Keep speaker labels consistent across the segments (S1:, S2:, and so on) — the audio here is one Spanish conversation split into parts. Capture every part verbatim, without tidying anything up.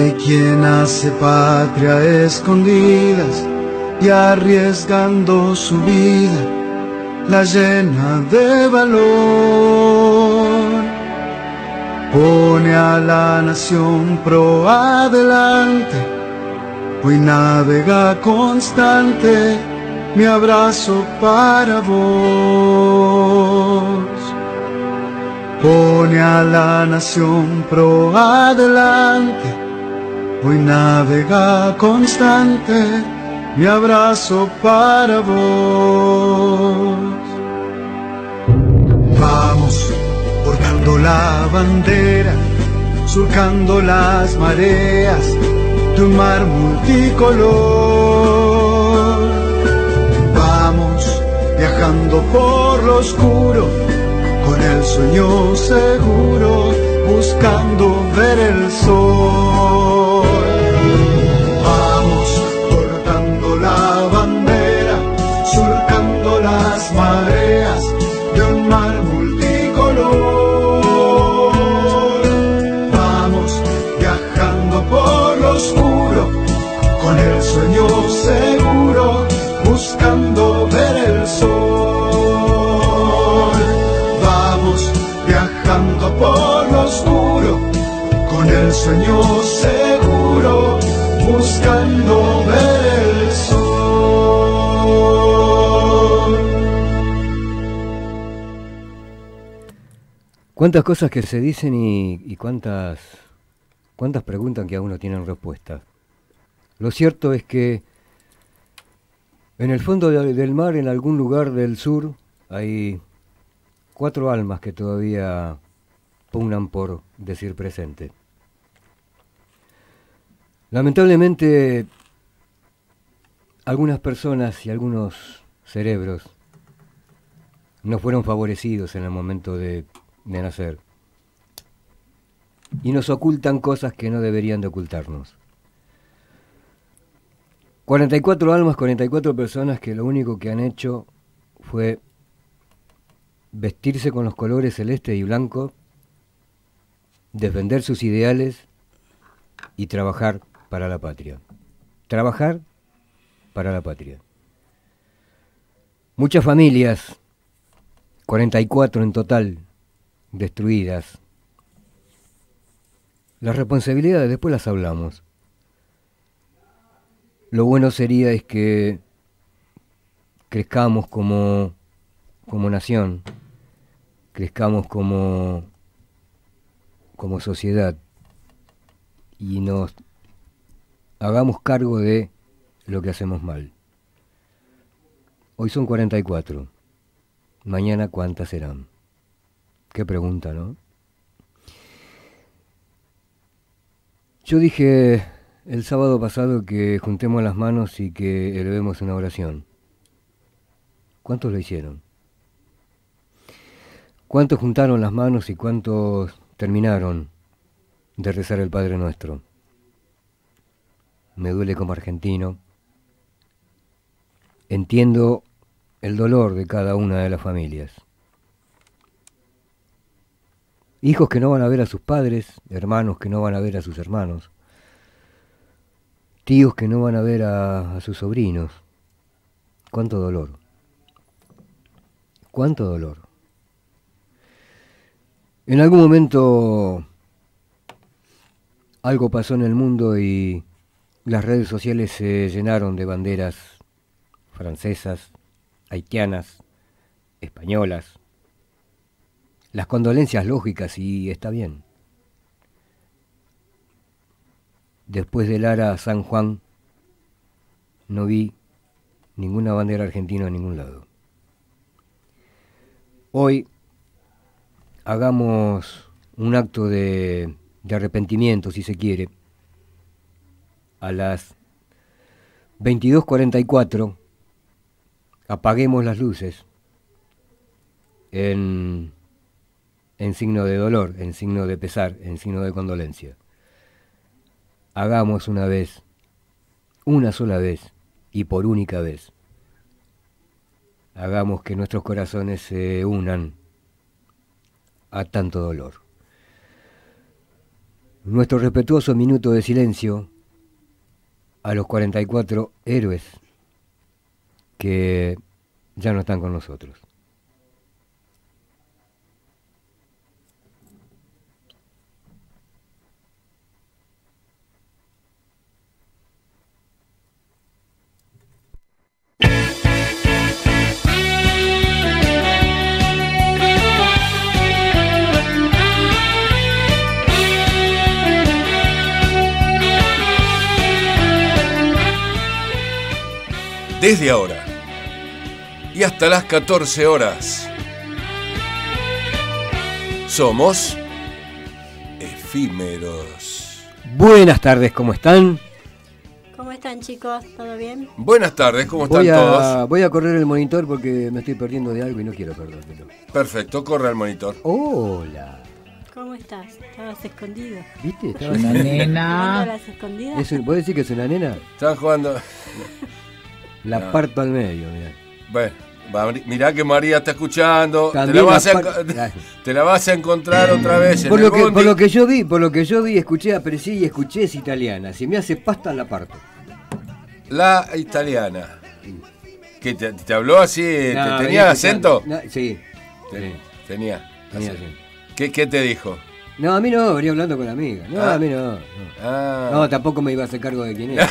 S1: Hay quien hace patria a escondidas y arriesgando su vida la llena de valor. Pone a la nación pro adelante, hoy navega constante, mi abrazo para vos. Pone a la nación pro adelante, hoy navega constante, mi abrazo para vos. Vamos, portando la bandera, surcando las mareas de un mar multicolor. Vamos, viajando por lo oscuro, con el sueño seguro, buscando ver el sol. Vamos, portando la bandera, surcando las mareas de un mar multicolor. Vamos, viajando por lo oscuro, con el sueño seguro, buscando ver el sol. Vamos, viajando por lo oscuro, con el sueño seguro, buscando ver el sol.
S2: Cuántas cosas que se dicen y, y cuántas, cuántas preguntas que aún no tienen respuesta. Lo cierto es que en el fondo de, del mar, en algún lugar del sur, hay cuatro almas que todavía pugnan por decir presente. Lamentablemente, algunas personas y algunos cerebros no fueron favorecidos en el momento de, de nacer y nos ocultan cosas que no deberían de ocultarnos. cuarenta y cuatro almas, cuarenta y cuatro personas que lo único que han hecho fue vestirse con los colores celeste y blanco, defender sus ideales y trabajar para la patria. Trabajar para la patria. Muchas familias, cuarenta y cuatro en total, destruidas. Las responsabilidades después las hablamos. Lo bueno sería es que crezcamos como, como nación, crezcamos como, como sociedad y nos hagamos cargo de lo que hacemos mal. Hoy son cuarenta y cuatro, mañana ¿cuántas serán? Qué pregunta, ¿no? Yo dije el sábado pasado que juntemos las manos y que elevemos una oración. ¿Cuántos lo hicieron? ¿Cuántos juntaron las manos y cuántos terminaron de rezar el Padre Nuestro? Me duele como argentino. Entiendo el dolor de cada una de las familias. Hijos que no van a ver a sus padres, hermanos que no van a ver a sus hermanos, tíos que no van a ver a, a sus sobrinos. Cuánto dolor. Cuánto dolor. En algún momento algo pasó en el mundo y las redes sociales se llenaron de banderas francesas, haitianas, españolas. Las condolencias lógicas, y está bien. Después del Ara San Juan no vi ninguna bandera argentina en ningún lado. Hoy hagamos un acto de, de arrepentimiento, si se quiere. A las veintidós cuarenta y cuatro apaguemos las luces en, en signo de dolor, en signo de pesar, en signo de condolencia. Hagamos una vez, una sola vez y por única vez. Hagamos que nuestros corazones se unan a tanto dolor. nuestro respetuoso minuto de silencio a los cuarenta y cuatro héroes que ya no están con nosotros.
S3: Desde ahora y hasta las catorce horas, somos efímeros.
S2: Buenas tardes, ¿cómo están?
S4: ¿Cómo están, chicos? ¿Todo bien?
S3: Buenas tardes, ¿cómo están
S2: Voy a,
S3: todos?
S2: voy a correr el monitor porque me estoy perdiendo de algo y no quiero perdérmelo.
S3: Perfecto, corre al monitor.
S2: Hola.
S4: ¿Cómo estás? Estabas escondido.
S2: ¿Viste? Estabas
S5: Una nena.
S4: ¿Jugando a las escondidas?
S2: Es un- ¿Puedes decir que es una nena?
S3: Están jugando.
S2: La
S3: No.
S2: parto al medio, mirá.
S3: Bueno, va, mirá que María está escuchando. Te
S2: También
S3: la, vas
S2: la
S3: a,
S2: par-
S3: enco- te la vas a encontrar otra vez en
S2: Por
S3: el
S2: lo, que,
S3: bondi.
S2: por lo que yo vi, por lo que yo vi, escuché, aprecié y escuché es italiana. Si me hace pasta, la parto.
S3: La italiana. ¿Que te, te habló así? ¿Te
S2: No,
S3: ¿Tenía
S2: venía
S3: acento?
S2: escuchando. No, sí.
S3: Te-
S2: sí,
S3: Tenía.
S2: tenía
S3: acento.
S2: acento.
S3: ¿Qué, ¿Qué te dijo?
S2: No, a mí no, venía hablando con la amiga. No,
S3: Ah.
S2: a mí no. No.
S3: Ah.
S2: No, tampoco me iba a hacer cargo de quién era.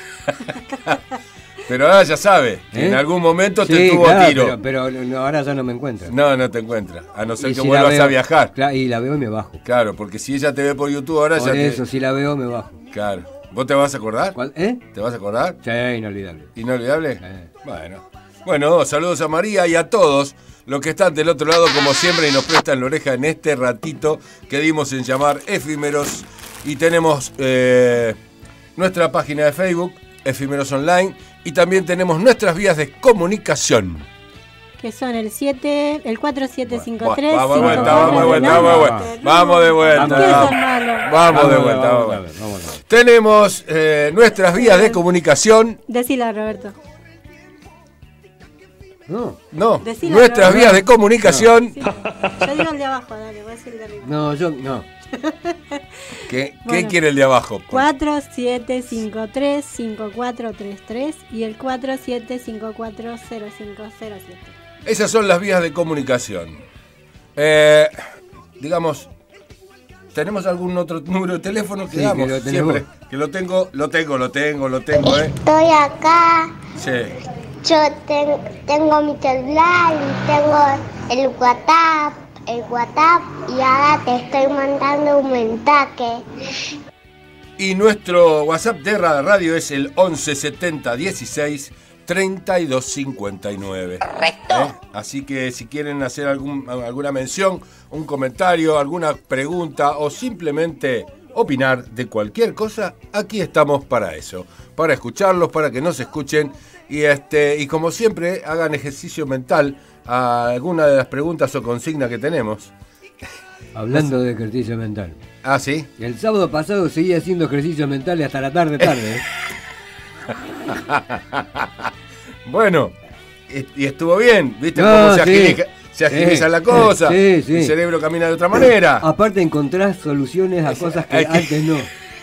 S3: Pero ahora ya sabe que
S2: ¿Eh?
S3: en algún momento te
S2: Sí,
S3: tuvo
S2: claro,
S3: a tiro.
S2: Pero, pero no, ahora ya no me encuentra.
S3: No, no te encuentra. A no ser
S2: Y
S3: que
S2: si la
S3: vuelvas
S2: veo-
S3: a viajar.
S2: Claro, y la veo y me bajo.
S3: Claro, porque si ella te ve por YouTube ahora
S2: Por
S3: ya
S2: eso,
S3: te...
S2: si la veo, me bajo.
S3: Claro. ¿Vos te vas a acordar?
S2: ¿Cuál? ¿Eh?
S3: ¿Te vas a acordar?
S2: Sí, inolvidable.
S3: ¿Inolvidable?
S2: Eh.
S3: Bueno. Bueno, saludos a María y a todos los que están del otro lado, como siempre, y nos prestan la oreja en este ratito que dimos en llamar Efímeros. Y tenemos eh, nuestra página de Facebook, Efímeros Online, y también tenemos nuestras vías de comunicación.
S4: Que son el siete, el cuatro siete cinco tres.
S3: Vamos de vuelta, vamos de vuelta, vamos de vuelta. Vamos de vuelta.
S4: Empieza el malo.
S3: Vamos de vuelta,
S2: vamos
S3: vamos
S2: a
S3: de
S2: ver,
S3: vuelta.
S2: vamos a ver.
S3: Tenemos eh, nuestras vías de comunicación.
S4: Decila, Roberto.
S2: No,
S3: No,
S4: Decila,
S3: nuestras
S4: Roberto.
S3: vías de comunicación.
S4: Sí. Yo digo el de abajo, dale, voy a decir el de arriba.
S2: no, yo no.
S3: ¿Qué, ¿Qué
S4: Bueno.
S3: quiere el de abajo?
S4: cuatro siete cinco tres cinco cuatro tres tres y el cuatro siete cinco cuatro cero cinco cero siete.
S3: Esas son las vías de comunicación. Eh, digamos, ¿tenemos algún otro número de teléfono que
S2: Sí,
S3: damos?
S2: que lo tenés
S3: Siempre.
S2: vos.
S3: Que lo tengo, lo tengo, lo tengo, lo tengo, ¿eh?
S6: Estoy acá,
S3: Sí.
S6: yo ten- tengo mi celular y tengo el WhatsApp, el WhatsApp y ahora te estoy mandando un mensaje.
S3: Y nuestro WhatsApp de la radio es el once setenta dieciséis treinta y dos cincuenta y nueve. Correcto. Así que si quieren hacer algún, alguna mención, un comentario, alguna pregunta o simplemente opinar de cualquier cosa, aquí estamos para eso, para escucharlos, para que nos escuchen y este y como siempre hagan ejercicio mental a alguna de las preguntas o consignas que tenemos.
S2: Hablando de ejercicio mental.
S3: Ah, ¿sí?
S2: El sábado pasado seguía haciendo ejercicio mental hasta la tarde, tarde. ¿eh?
S3: Bueno, y, y estuvo bien, ¿viste?
S2: No,
S3: Cómo se
S2: sí.
S3: agiliza, se agiliza
S2: Sí.
S3: la cosa,
S2: Sí, sí.
S3: el cerebro camina de otra manera.
S2: Aparte encontrás soluciones a cosas que
S3: hay que-
S2: antes no.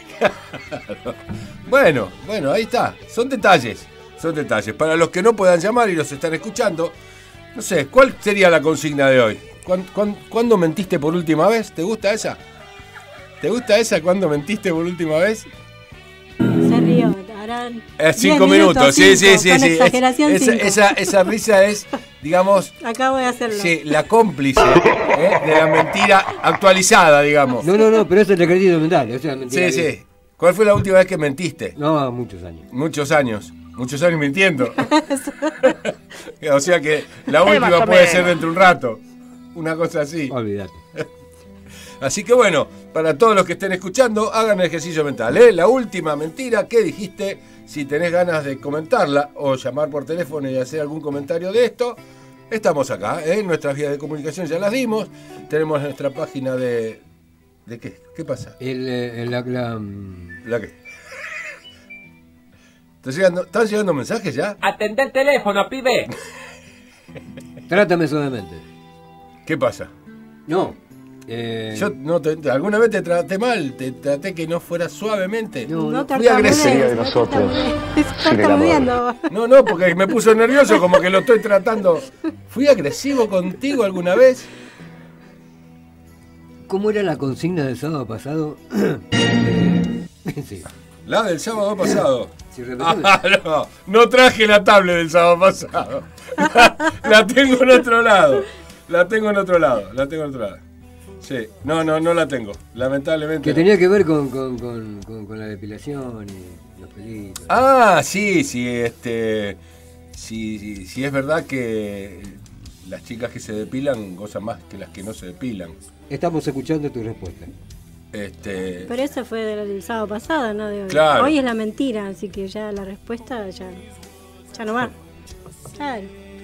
S3: Bueno, bueno, ahí está, son detalles, son detalles. Para los que no puedan llamar y los están escuchando, no sé, ¿cuál sería la consigna de hoy? ¿Cuán- cuán- ¿Cuándo mentiste por última vez? ¿Te gusta esa? ¿Te gusta esa cuándo mentiste por última vez?
S4: Se rió, harán
S3: Eh, cinco
S4: diez
S3: minutos, sí, sí,
S4: cinco,
S3: sí,
S4: con
S3: sí.
S4: exageración
S3: Es- esa,
S4: cinco.
S3: esa, esa risa es, digamos,
S4: Acabo de hacerlo.
S3: sí, la cómplice ¿eh? de la mentira actualizada, digamos.
S2: No, no, no, pero eso es el ejercicio mental. Eso es mentira
S3: Sí,
S2: que-
S3: sí. ¿Cuál fue la última vez que mentiste?
S2: No, muchos años.
S3: Muchos años. Muchos años mintiendo. O sea que la última puede ser dentro de un rato. Una cosa así.
S2: Olvídate.
S3: Así que bueno, para todos los que estén escuchando, hagan el ejercicio mental. ¿eh? La última mentira que dijiste, si tenés ganas de comentarla o llamar por teléfono y hacer algún comentario de esto, estamos acá. ¿eh? Nuestras vías de comunicación ya las dimos. Tenemos nuestra página de... ¿De qué? ¿Qué pasa?
S2: El, eh, el- la, la, mm,
S3: ¿La qué? ¿Están llegando, ¿Están llegando mensajes ya?
S5: Atendé el teléfono, pibe.
S2: Trátame suavemente.
S3: ¿Qué pasa?
S2: No, Eh,
S3: Yo no te, alguna vez te traté mal, te traté que no fuera suavemente.
S2: No,
S4: No
S3: fui agresivo.
S4: tartamudees,
S1: de
S4: no
S1: nosotros,
S4: tartamudees.
S1: sin el amor.
S4: Tartamudeando.
S3: No, no, porque me puso nervioso, como que lo estoy tratando. ¿Fui agresivo contigo alguna vez?
S2: ¿Cómo era la consigna del sábado pasado? Eh, sí.
S3: La del sábado pasado.
S2: Si repetimos-
S3: Ah, no, no traje la tablet del sábado pasado. La, la tengo en otro lado. La tengo en otro lado. La tengo en otro lado. Sí, no, no, no la tengo. Lamentablemente.
S2: Que
S3: no.
S2: tenía que ver con, con, con, con, con la depilación y los pelitos.
S3: Ah, sí, sí, este. Sí, sí, sí, es verdad que las chicas que se depilan gozan más que las que no se depilan.
S2: Estamos escuchando tu respuesta.
S3: Este.
S4: Pero eso fue del sábado pasado, no de hoy.
S3: Claro.
S4: Hoy es la mentira, así que ya la respuesta ya, ya no va. Claro.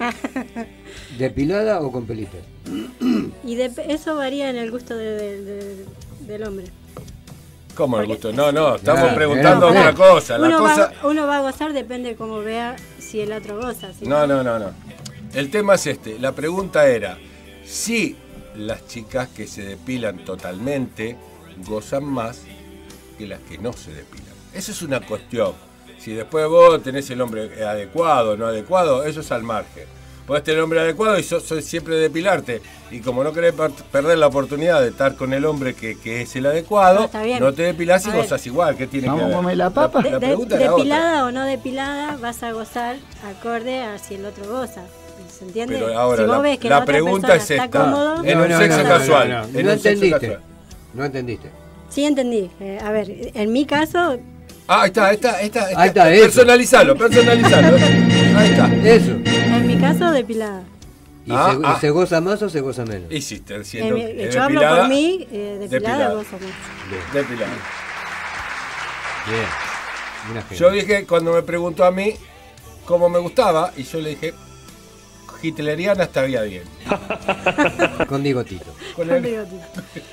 S2: ¿Depilada o con pelitos?
S4: Y de- eso varía en el gusto de- de- de- del hombre.
S3: ¿Cómo el gusto? No, no, estamos
S2: Claro,
S3: preguntando
S2: claro.
S3: otra cosa. La
S4: Uno,
S3: cosa.
S4: va, uno va a gozar, depende de cómo vea si el otro goza. ¿sí?
S3: No, no, no, no. El tema es este. La pregunta era si las chicas que se depilan totalmente gozan más que las que no se depilan. Esa es una cuestión. Si después vos tenés el hombre adecuado o no adecuado, eso es al margen. Podés tener el hombre adecuado y sos, sos siempre depilarte. Y como no querés per- perder la oportunidad de estar con el hombre que, que es el adecuado,
S4: No, está bien.
S3: no te depilás y
S4: A ver.
S3: gozás igual. ¿Qué tiene
S1: ¿Vamos
S3: que ver?
S1: a comer la papa?
S3: La, la
S4: De-
S3: pregunta
S4: de-
S3: era otra.
S4: depilada o no depilada, vas a gozar acorde a si el otro goza. ¿Se entiende?
S3: Pero ahora
S4: si vos
S3: la,
S4: ves que
S3: la
S4: la, otra
S3: pregunta
S4: persona
S3: es
S4: está
S3: esta.
S4: cómodo,
S3: En
S2: No,
S3: un
S2: no,
S3: sexo
S2: no, no,
S3: casual.
S2: no, no.
S3: En
S2: No
S3: un sexo
S2: entendiste.
S3: casual.
S2: No entendiste.
S4: sí entendí. Eh, a ver, en mi caso,
S3: Ah, ahí está, ahí está, ahí está.
S2: Ahí está, eso.
S3: Personalizalo, personalizalo. Ahí está.
S2: Eso.
S4: en mi caso depilada.
S2: ¿Y,
S3: Ah,
S2: se,
S3: ah.
S2: ¿Se goza más o se goza menos?
S3: Y si te
S4: En
S3: siento
S4: mi-
S3: que
S4: yo hablo
S3: depilada,
S4: por mí, eh, depilada,
S3: depilada.
S4: gozo más.
S3: depilada.
S2: Bien. Una genia.
S3: Yo dije, cuando me preguntó a mí cómo me gustaba, y yo le dije, hitleriana estaría bien.
S2: Con bigotito.
S3: Con
S4: Con
S3: el-
S4: bigotito.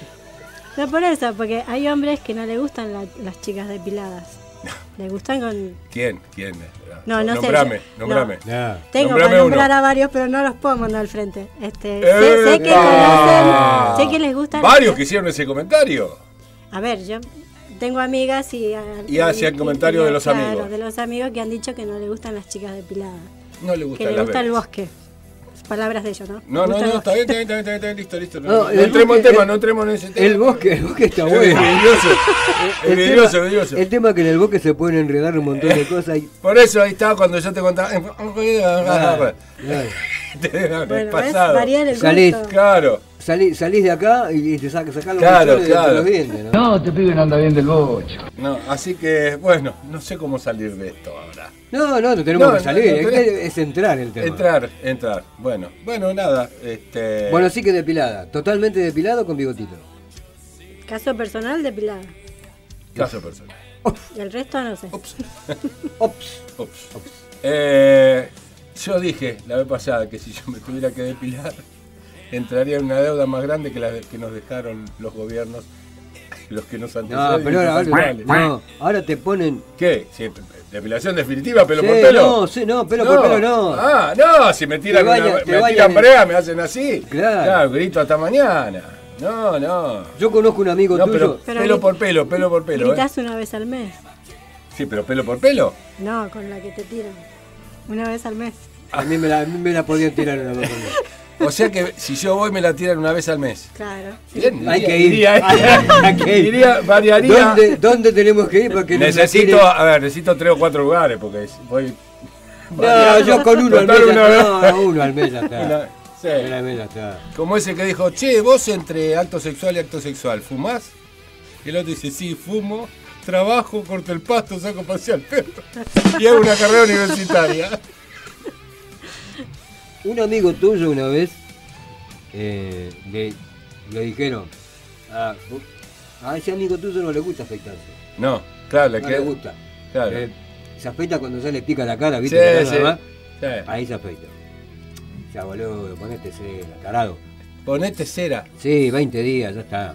S4: No por eso, porque hay hombres que no le gustan la- las chicas depiladas. Le gustan con...
S3: ¿Quién? ¿Quién?
S4: No, no sé,
S3: nombrame,
S4: yo-
S3: nombrame.
S2: No.
S4: Tengo
S3: Nombrame
S4: para nombrar
S3: uno.
S4: a varios, pero no los puedo mandar al frente. Este,
S3: ¡Eh!
S4: sé, sé que
S3: ¡Ah!
S4: conocen, sé que les gustan...
S3: Varios que hicieron ese comentario.
S4: A ver, yo tengo amigas y...
S3: Y hacían comentarios de los
S4: claro,
S3: amigos.
S4: de los amigos que han dicho que no les gustan las chicas depiladas.
S3: No le gusta
S4: Que le
S3: la
S4: gusta el
S3: bebés.
S4: bosque. Palabras de ellos, ¿no?
S3: No, no,
S4: Gusta el
S3: no, está
S4: bosque.
S3: bien, está bien, está bien, está bien, listo, listo. No,
S2: No,
S3: no
S2: el
S3: entremos en
S2: bosque-
S3: tema,
S2: el-
S3: no entremos en ese tema.
S2: El bosque, el bosque está
S3: Es
S2: bueno.
S3: vidrioso, es
S2: El
S3: vidrioso,
S2: tema-
S3: vidrioso.
S2: El tema es que en el bosque se pueden enredar un montón de cosas y...
S3: Por eso ahí estaba cuando yo te contaba.
S2: Claro, claro.
S3: Te dejan
S4: Bueno, ¿ves?
S3: pasado.
S4: Varía el
S2: Salís.
S4: gusto.
S3: Claro.
S2: Salí- salís de acá y te sacas los
S3: Claro,
S2: mechones de
S3: claro.
S2: los dientes, ¿no?
S1: No, te pibe no anda bien del bocho.
S3: No, así que, bueno, no sé cómo salir de esto ahora.
S2: No, no, no tenemos
S3: No,
S2: que salir,
S3: no, no
S2: es,
S3: tenés-
S2: que es entrar el tema.
S3: Entrar, entrar. Bueno, bueno, nada. Este...
S2: Bueno, sí que depilada, totalmente depilado con bigotito.
S4: Caso personal, depilada.
S3: Caso personal.
S4: El resto no sé.
S3: Ups.
S2: Ops.
S3: Ups. Eh, yo dije la vez pasada que si yo me tuviera que depilar, entraría en una deuda más grande que la de- que nos dejaron los gobiernos, los que nos
S2: No,
S3: anteceden.
S2: pero ahora, ahora,
S3: internacionales.
S2: no, ahora te ponen...
S3: ¿Qué? Sí, depilación definitiva, pelo
S2: Sí,
S3: por pelo.
S2: no, sí, no, pelo por pelo no.
S3: Ah, no, si me tiran,
S2: Te vaya-
S3: una,
S2: te
S3: me
S2: vayan
S3: tiran
S2: en-
S3: brea, me hacen así.
S2: Claro.
S3: grito hasta mañana. No, no.
S2: Yo conozco un amigo
S3: No,
S2: tuyo...
S3: pero,
S4: Pero
S3: pelo
S4: grit-
S3: por pelo, pelo por pelo. ¿eh?
S4: Gritás una vez al mes.
S3: Sí, pero pelo por pelo.
S4: No, con la que te tiran. Una vez al mes.
S2: A mí me la, a mí me la podían tirar una vez.
S3: O sea que si yo voy me la tiran una vez al mes.
S4: Claro.
S3: Bien,
S2: Hay
S3: iría-
S2: que ir.
S3: iría, ¿eh?
S2: Hay que ir.
S3: Iría, variaría.
S2: ¿Dónde, ¿Dónde tenemos que ir? Porque nos la
S3: Necesito,
S2: tiren?
S3: a ver, necesito tres o cuatro lugares porque voy.
S2: No, yo con uno al mes
S3: Total,
S2: ya
S3: una
S2: está. No, uno al mes ya está.
S3: Una- sí.
S2: Uno al mes ya está.
S3: Como ese que dijo, che, vos entre acto sexual y acto sexual, ¿fumás? Y el otro dice, sí, fumo, trabajo, corto el pasto, saco a pasear al perro. Y hago una carrera universitaria.
S2: Un amigo tuyo una vez eh, le, le dijeron a, a ese amigo tuyo no le gusta afeitarse.
S3: No, claro, le
S2: No
S3: queda.
S2: le gusta.
S3: Claro.
S2: Eh, se afeita cuando ya le pica la cara,
S3: Sí,
S2: ¿viste? La cara
S3: sí,
S2: nada más.
S3: sí.
S2: Ahí se afeita. Ya, boludo, ponete cera, tarado.
S3: Ponete cera.
S2: Sí, veinte días, ya está.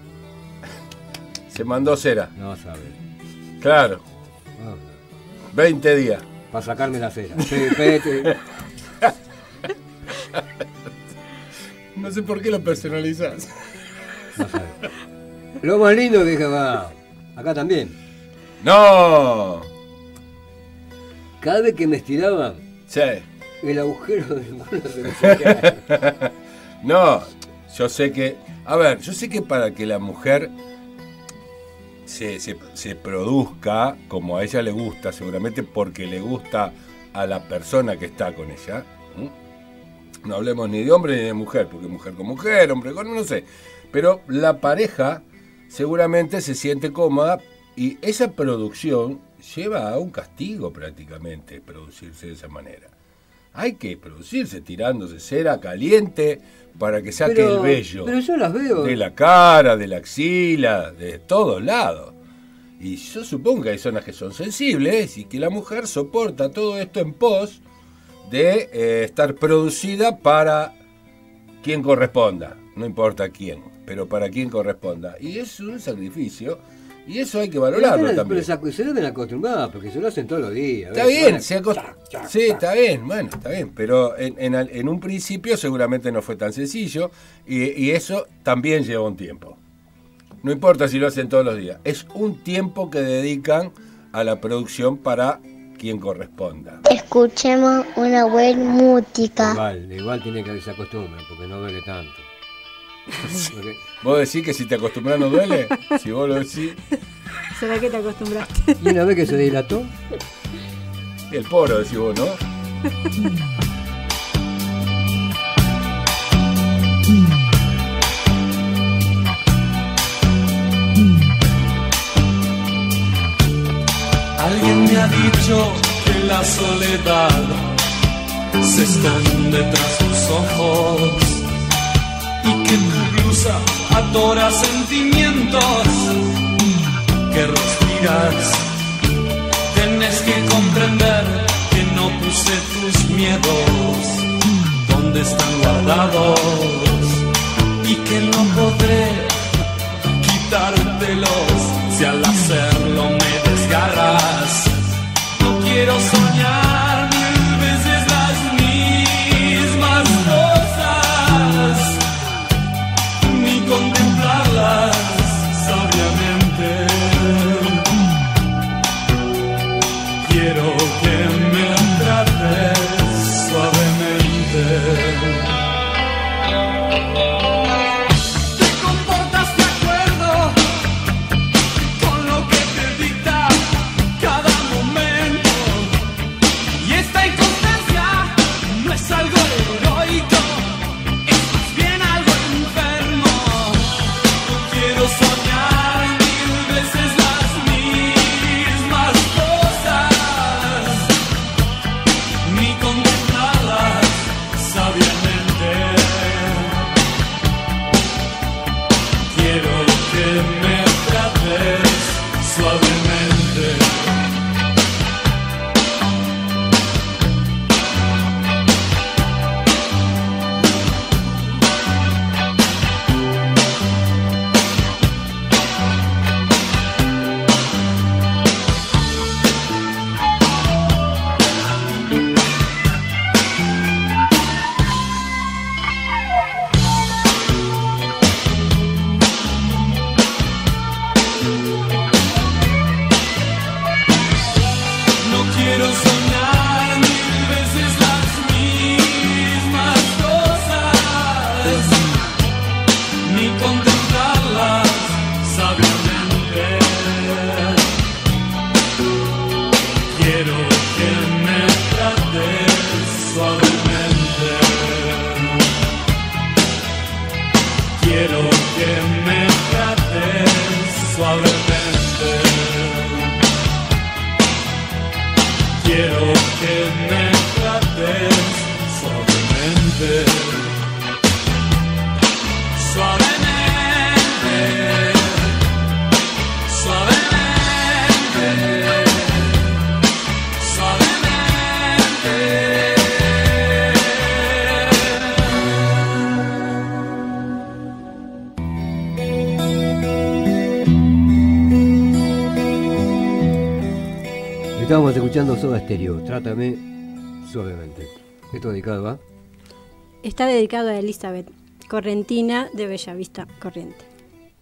S3: Se mandó cera.
S2: No sabes.
S3: Claro,
S2: No,
S3: veinte días.
S2: para sacarme la cera. Sí, pete.
S3: No sé por qué lo personalizás.
S2: No sabe. Lo más lindo que acá, acá también.
S3: ¡No!
S2: Cada vez que me estiraba,
S3: Sí.
S2: el agujero del culo se me salía.
S3: No, yo sé que... A ver, yo sé que para que la mujer se, se, se produzca como a ella le gusta, seguramente porque le gusta a la persona que está con ella. ¿Mm? No hablemos ni de hombre ni de mujer, porque mujer con mujer, hombre con... no sé. Pero la pareja seguramente se siente cómoda y esa producción lleva a un castigo prácticamente, producirse de esa manera. Hay que producirse tirándose cera caliente para que saque
S2: Pero-
S3: el vello.
S2: pero yo las veo.
S3: De la cara, de la axila, de todos lados. Y yo supongo que hay zonas que son sensibles y que la mujer soporta todo esto en pos de eh, estar producida para quien corresponda. No importa quién, pero para quien corresponda. Y es un sacrificio. Y eso hay que valorarlo
S2: Pero,
S3: también.
S2: pero se, se deben acostumbrar, porque se lo hacen todos los días.
S3: Está
S2: ¿ves?
S3: bien,
S2: Bueno,
S3: se acost...
S2: chac, chac,
S3: sí,
S2: chac.
S3: está bien, bueno, está bien, pero en, en, al- en un principio seguramente no fue tan sencillo y, y eso también lleva un tiempo. No importa si lo hacen todos los días, es un tiempo que dedican a la producción para quien corresponda.
S6: Escuchemos una buena música.
S2: Igual, igual tiene que haberse acostumbrado, porque no duele tanto. Porque-
S3: ¿Vos decís que si te acostumbras no duele? Si vos lo decís,
S4: ¿Será que te acostumbraste?
S2: y una vez que se dilató,
S3: el poro decís vos, ¿no?
S7: Alguien me ha dicho que la soledad se esconde tras sus ojos y que tu blusa atora sentimientos que respiras. Tienes que comprender que no puse tus miedos donde están guardados y que no podré quitártelos si al hacerlo me desgarras. No quiero soñar mil veces las mismas cosas, ni contemplarlas sabiamente. Quiero que me trates suavemente. Te comportas de acuerdo con lo que te dicta cada momento. Y esta inconstancia no es algo heroico, es más bien algo enfermo. No quiero soñar mil veces las mismas cosas, ni contemplarlas sabiamente. Quiero que me trates suavemente. No quiero soñar mil veces las mismas cosas, ni contemplarlas sabiamente. Quiero que me trates suavemente. Quiero que me trates suavemente. Quiero que me trates suavemente. Suavemente. Suavemente.
S2: estábamos escuchando Soda Stereo, Trátame Suavemente. Esto dedicado a...
S4: Está dedicado a Elizabeth Correntina de Bellavista, Corriente.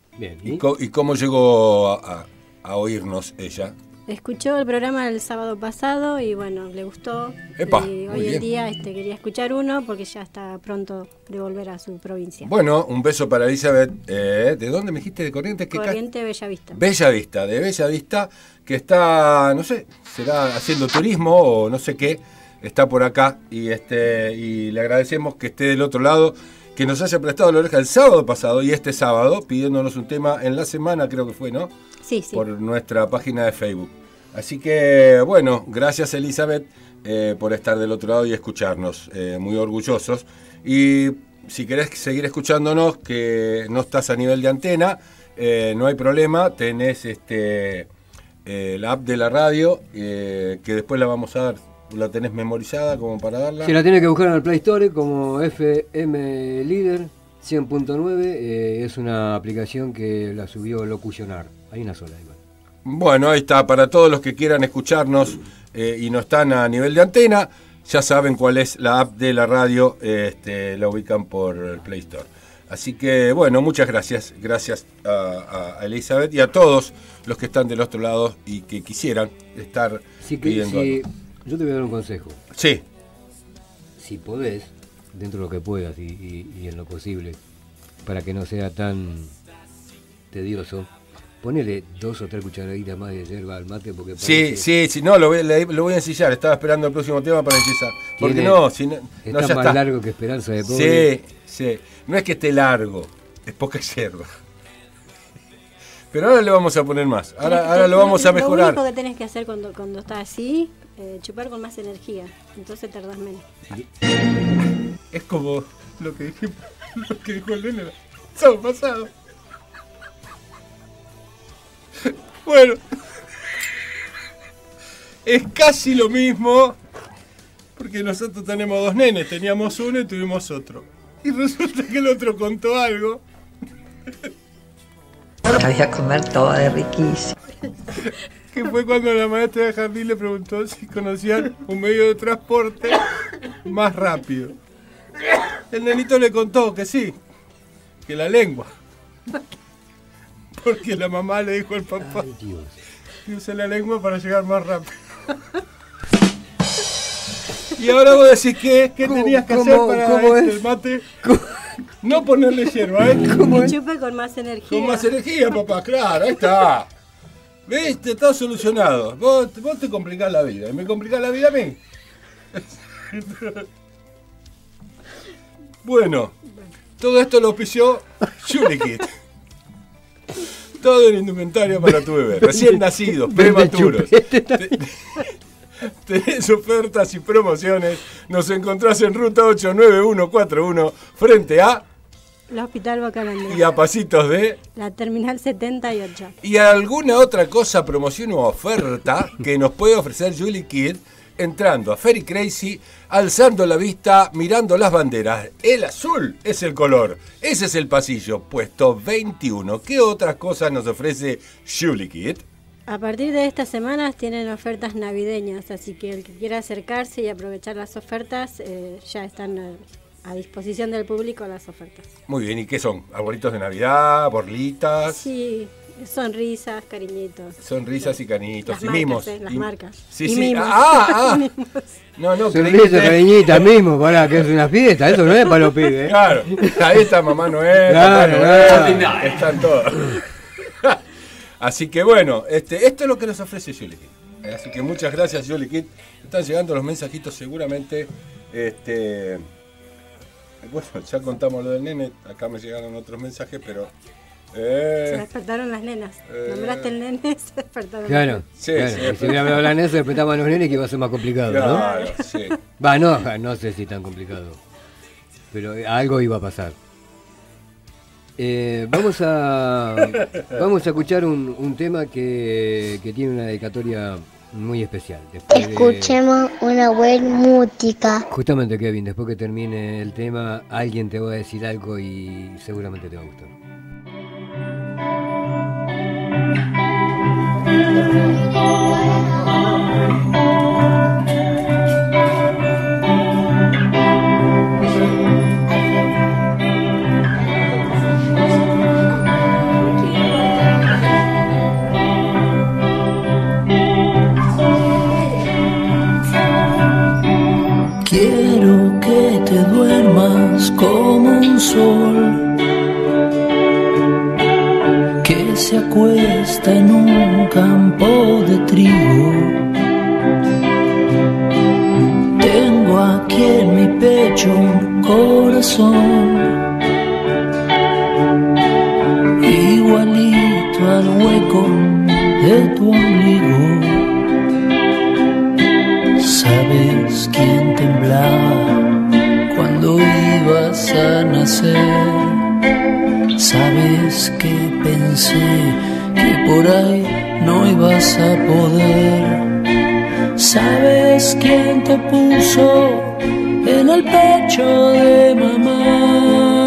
S2: Bien.
S3: ¿Y, co- y cómo llegó a, a- a oírnos ella?
S4: Escuchó el programa el sábado pasado y bueno, le gustó.
S3: Epa,
S4: y
S3: muy
S4: hoy
S3: bien.
S4: en día este, quería escuchar uno porque ya está pronto de volver a su provincia.
S3: Bueno, un beso para Elizabeth. eh, ¿De dónde me dijiste? ¿De Corrientes? ¿Qué ca-
S4: Corriente Bellavista.
S3: Bella Vista, de Bella Vista, que está, no sé, será haciendo turismo o no sé qué, está por acá y este y le agradecemos que esté del otro lado, que nos haya prestado la oreja el sábado pasado y este sábado, pidiéndonos un tema en la semana, creo que fue, ¿no?
S4: Sí, sí.
S3: Por nuestra página de Facebook. Así que, bueno, gracias Elizabeth eh, por estar del otro lado y escucharnos, eh, muy orgullosos. Y si querés seguir escuchándonos, que no estás a nivel de antena, eh, no hay problema, tenés este eh, la app de la radio, eh, que después la vamos a dar, la tenés memorizada como para darla.
S2: Si la tiene que buscar en el Play Store como F M Líder cien punto nueve, eh, es una aplicación que la subió Locucionar. Hay una sola igual.
S3: Bueno, ahí está, para todos los que quieran escucharnos eh, y no están a nivel de antena, ya saben cuál es la app de la radio, este, la ubican por el Play Store. Así que, bueno, muchas gracias, gracias a, a Elizabeth y a todos los que están del otro lado y que quisieran estar
S2: Así que
S3: pidiendo
S2: si,
S3: algo.
S2: yo te voy a dar un consejo.
S3: Sí,
S2: Si podés, dentro de lo que puedas y, y- y en lo posible, para que no sea tan tedioso, ponele dos o tres cucharaditas más de yerba al mate porque
S3: sí,
S2: parece-
S3: sí, sí, no, lo voy, le- lo voy a ensillar, estaba esperando el próximo tema para empezar. Porque
S2: Tiene-
S3: no, si no,
S2: está
S3: no, ya
S2: más
S3: está.
S2: largo que Esperanza de Pobre.
S3: Sí, sí. No es que esté largo, es poca yerba. Pero ahora le vamos a poner más. Ahora,
S4: Tenés que-
S3: ahora lo vamos a
S4: Lo
S3: mejorar.
S4: único que tenés que hacer cuando, cuando está así, eh, chupar con más energía. Entonces tardás menos.
S3: Es como lo que dije, lo que dijo el nene el sábado pasado. Bueno, es casi lo mismo, porque nosotros tenemos dos nenes, teníamos uno y tuvimos otro. Y resulta que el otro contó algo.
S8: La voy a comer toda de riquísimo.
S3: Que fue cuando la maestra de jardín le preguntó si conocían un medio de transporte más rápido. El nenito le contó que sí, que la lengua. Porque la mamá le dijo al papá
S2: Ay, Dios.
S3: que use la lengua para llegar más rápido. Y ahora vos decís que, ¿qué
S2: ¿Cómo-
S3: tenías que
S2: cómo-
S3: hacer para
S2: cómo
S3: este,
S2: es?
S3: el mate? No ponerle hierba, ¿eh?
S4: Que chupe con más energía.
S3: Con más energía, papá, claro, ahí está. ¿Viste? Está solucionado. Vos, vos te complicás la vida. ¿Y me complicás la vida a mí? Bueno, todo esto lo auspició Julikit. Todo en indumentaria para tu bebé. Recién nacidos, prematuros. Te- Tenés ofertas y promociones. Nos encontrás en ruta ocho nueve uno cuatro uno frente a
S4: El Hospital Bocalandre.
S3: y a pasitos de...
S4: La Terminal setenta y ocho.
S3: Y alguna otra cosa, promoción o oferta que nos puede ofrecer Julie Kid entrando a Ferry Crazy, alzando la vista, mirando las banderas. El azul es el color. Ese es el pasillo, puesto veintiuno. ¿Qué otras cosas nos ofrece Julie Kid?
S4: A partir de estas semanas tienen ofertas navideñas, así que el que quiera acercarse y aprovechar las ofertas, eh, ya están a, a disposición del público las ofertas.
S3: Muy bien, ¿y qué son? ¿Arbolitos de Navidad? ¿Borlitas?
S4: Sí, sonrisas, cariñitos.
S3: Sonrisas y canitos.
S4: Las
S3: y
S4: marcas,
S3: mimos.
S4: eh, las
S3: Y-
S4: marcas.
S3: Sí,
S4: Y
S3: sí.
S4: mimos.
S3: Ah, ah.
S4: Mimos.
S3: No, no,
S2: Sonrisa,
S3: creí que-
S2: cariñita mismo, para que es una fiesta, eso no es para los pibes. ¿eh?
S3: Claro, ahí está Mamá Noel,
S2: Claro,
S3: Papá Noel,
S2: claro.
S3: están todos. Así que bueno, este, esto es lo que nos ofrece Julie Kid. Así que muchas gracias, Julie Kid. Están llegando los mensajitos seguramente. Este, bueno, ya contamos lo del nene. Acá me llegaron otros mensajes, pero... eh,
S4: Se despertaron las nenas.
S3: Eh.
S4: Nombraste el nene, se despertaron.
S2: Claro,
S3: Sí,
S2: claro.
S3: sí,
S2: Y si hubiera hablado en eso, respetaban a los nenes que iba a ser más complicado, ¿no?
S3: claro, sí.
S2: Va, no, no sé si tan complicado. Pero algo iba a pasar. Eh, vamos a vamos a escuchar un, un tema que, que tiene una dedicatoria muy especial. Después de-
S6: Escuchemos una buena música.
S2: justamente, Kevin, después que termine el tema, alguien te va a decir algo y seguramente te va a gustar.
S9: está en un campo de trigo. Tengo aquí en mi pecho un corazón igualito al hueco de tu ombligo. ¿Sabes quién temblaba cuando ibas a nacer? ¿Sabes que pensé que por ahí no ibas a poder? ¿Sabes quién te puso en el pecho de mamá?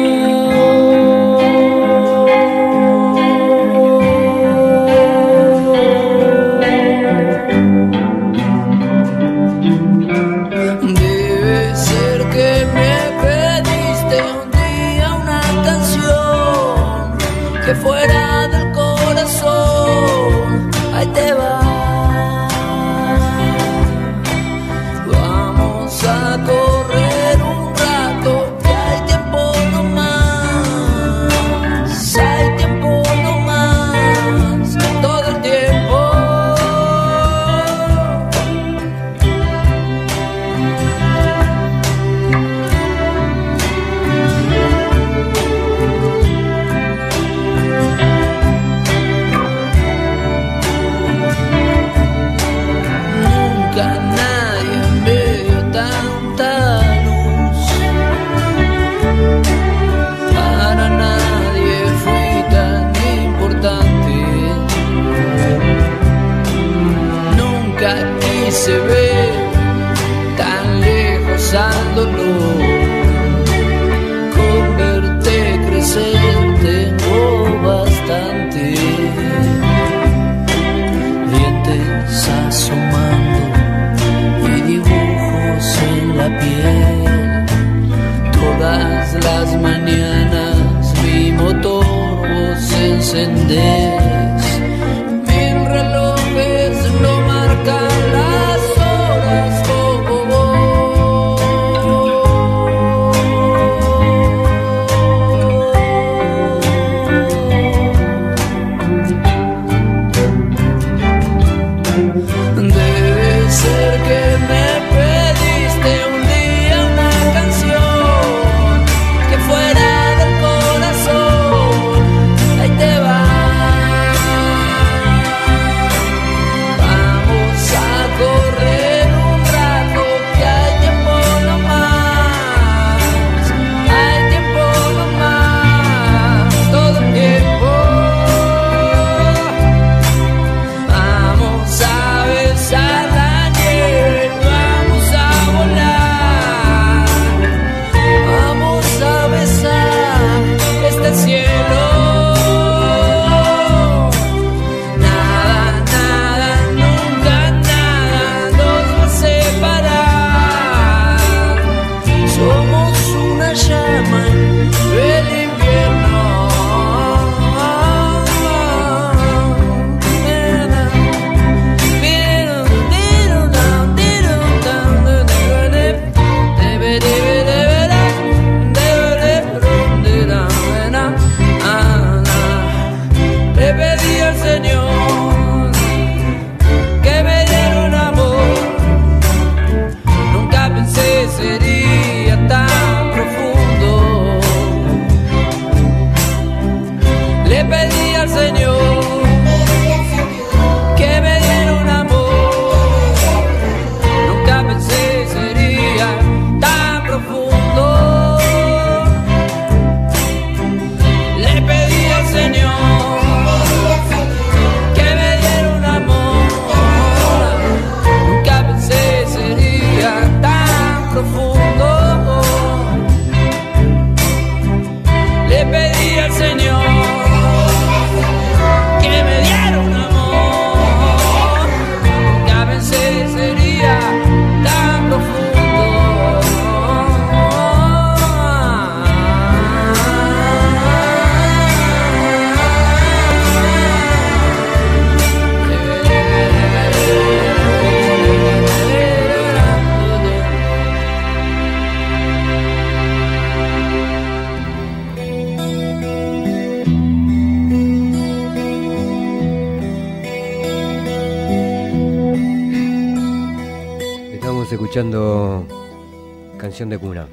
S9: Debe ser que me pediste un día una canción que fuera del corazón. Ahí te va. Vamos a correr un rato, que hay tiempo no más. Hay tiempo no más, todo el tiempo. Nunca nadie me dio tanta luz. Para nadie fui tan importante. Nunca quise ver tan lejos al dolor. Con verte crecer tengo bastante. Dientes asomando y dibujos en la piel. Todas las mañanas mi motor vos encendés. Mil relojes no marcan las horas como debe ser que me pediste un día una canción que fuera del corazón. Ahí te va. Vamos a correr un rato, que hay tiempo no más. Hay tiempo no más, todo el tiempo. Vamos a besar la nieve, vamos a volar. Vamos a besar este cielo. Nada, nada, nunca nada nos va a separar. Somos una llama del invierno. Le pedí al Señor que me diera un amor. Nunca pensé sería tan profundo. Le pedí al Señor que me diera un amor. Nunca pensé sería tan profundo. Le pedí al Señor que me diera un amor. Nunca pensé sería tan profundo. Le pedí al Señor que me diera un amor. Nunca pensé sería tan profundo.
S2: escuchando Canción de Cuna.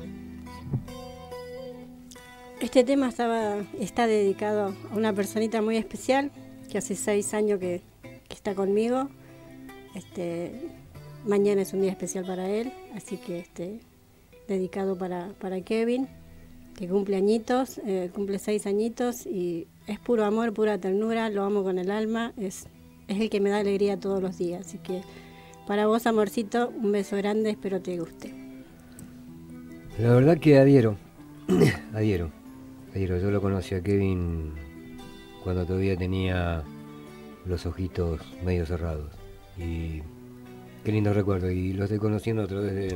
S4: Este tema estaba, está dedicado a una personita muy especial que hace seis años que, que está conmigo. Este, mañana es un día especial para él, así que este, dedicado para, para Kevin, que cumple añitos, eh, cumple seis añitos y es puro amor, pura ternura, lo amo con el alma, es, es el que me da alegría todos los días. Así que para vos, amorcito, un beso grande, espero te guste.
S2: La verdad que adhiero, adhiero, adhiero. Yo lo conocí a Kevin cuando todavía tenía los ojitos medio cerrados. Y qué lindo recuerdo. Y lo estoy conociendo a través de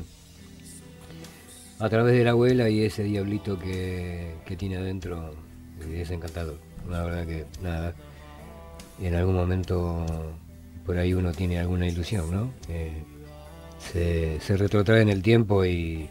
S2: a través de la abuela y ese diablito que, que tiene adentro. Es encantador. La verdad que nada. Y en algún momento por ahí uno tiene alguna ilusión, ¿no? Eh, se, se retrotrae en el tiempo y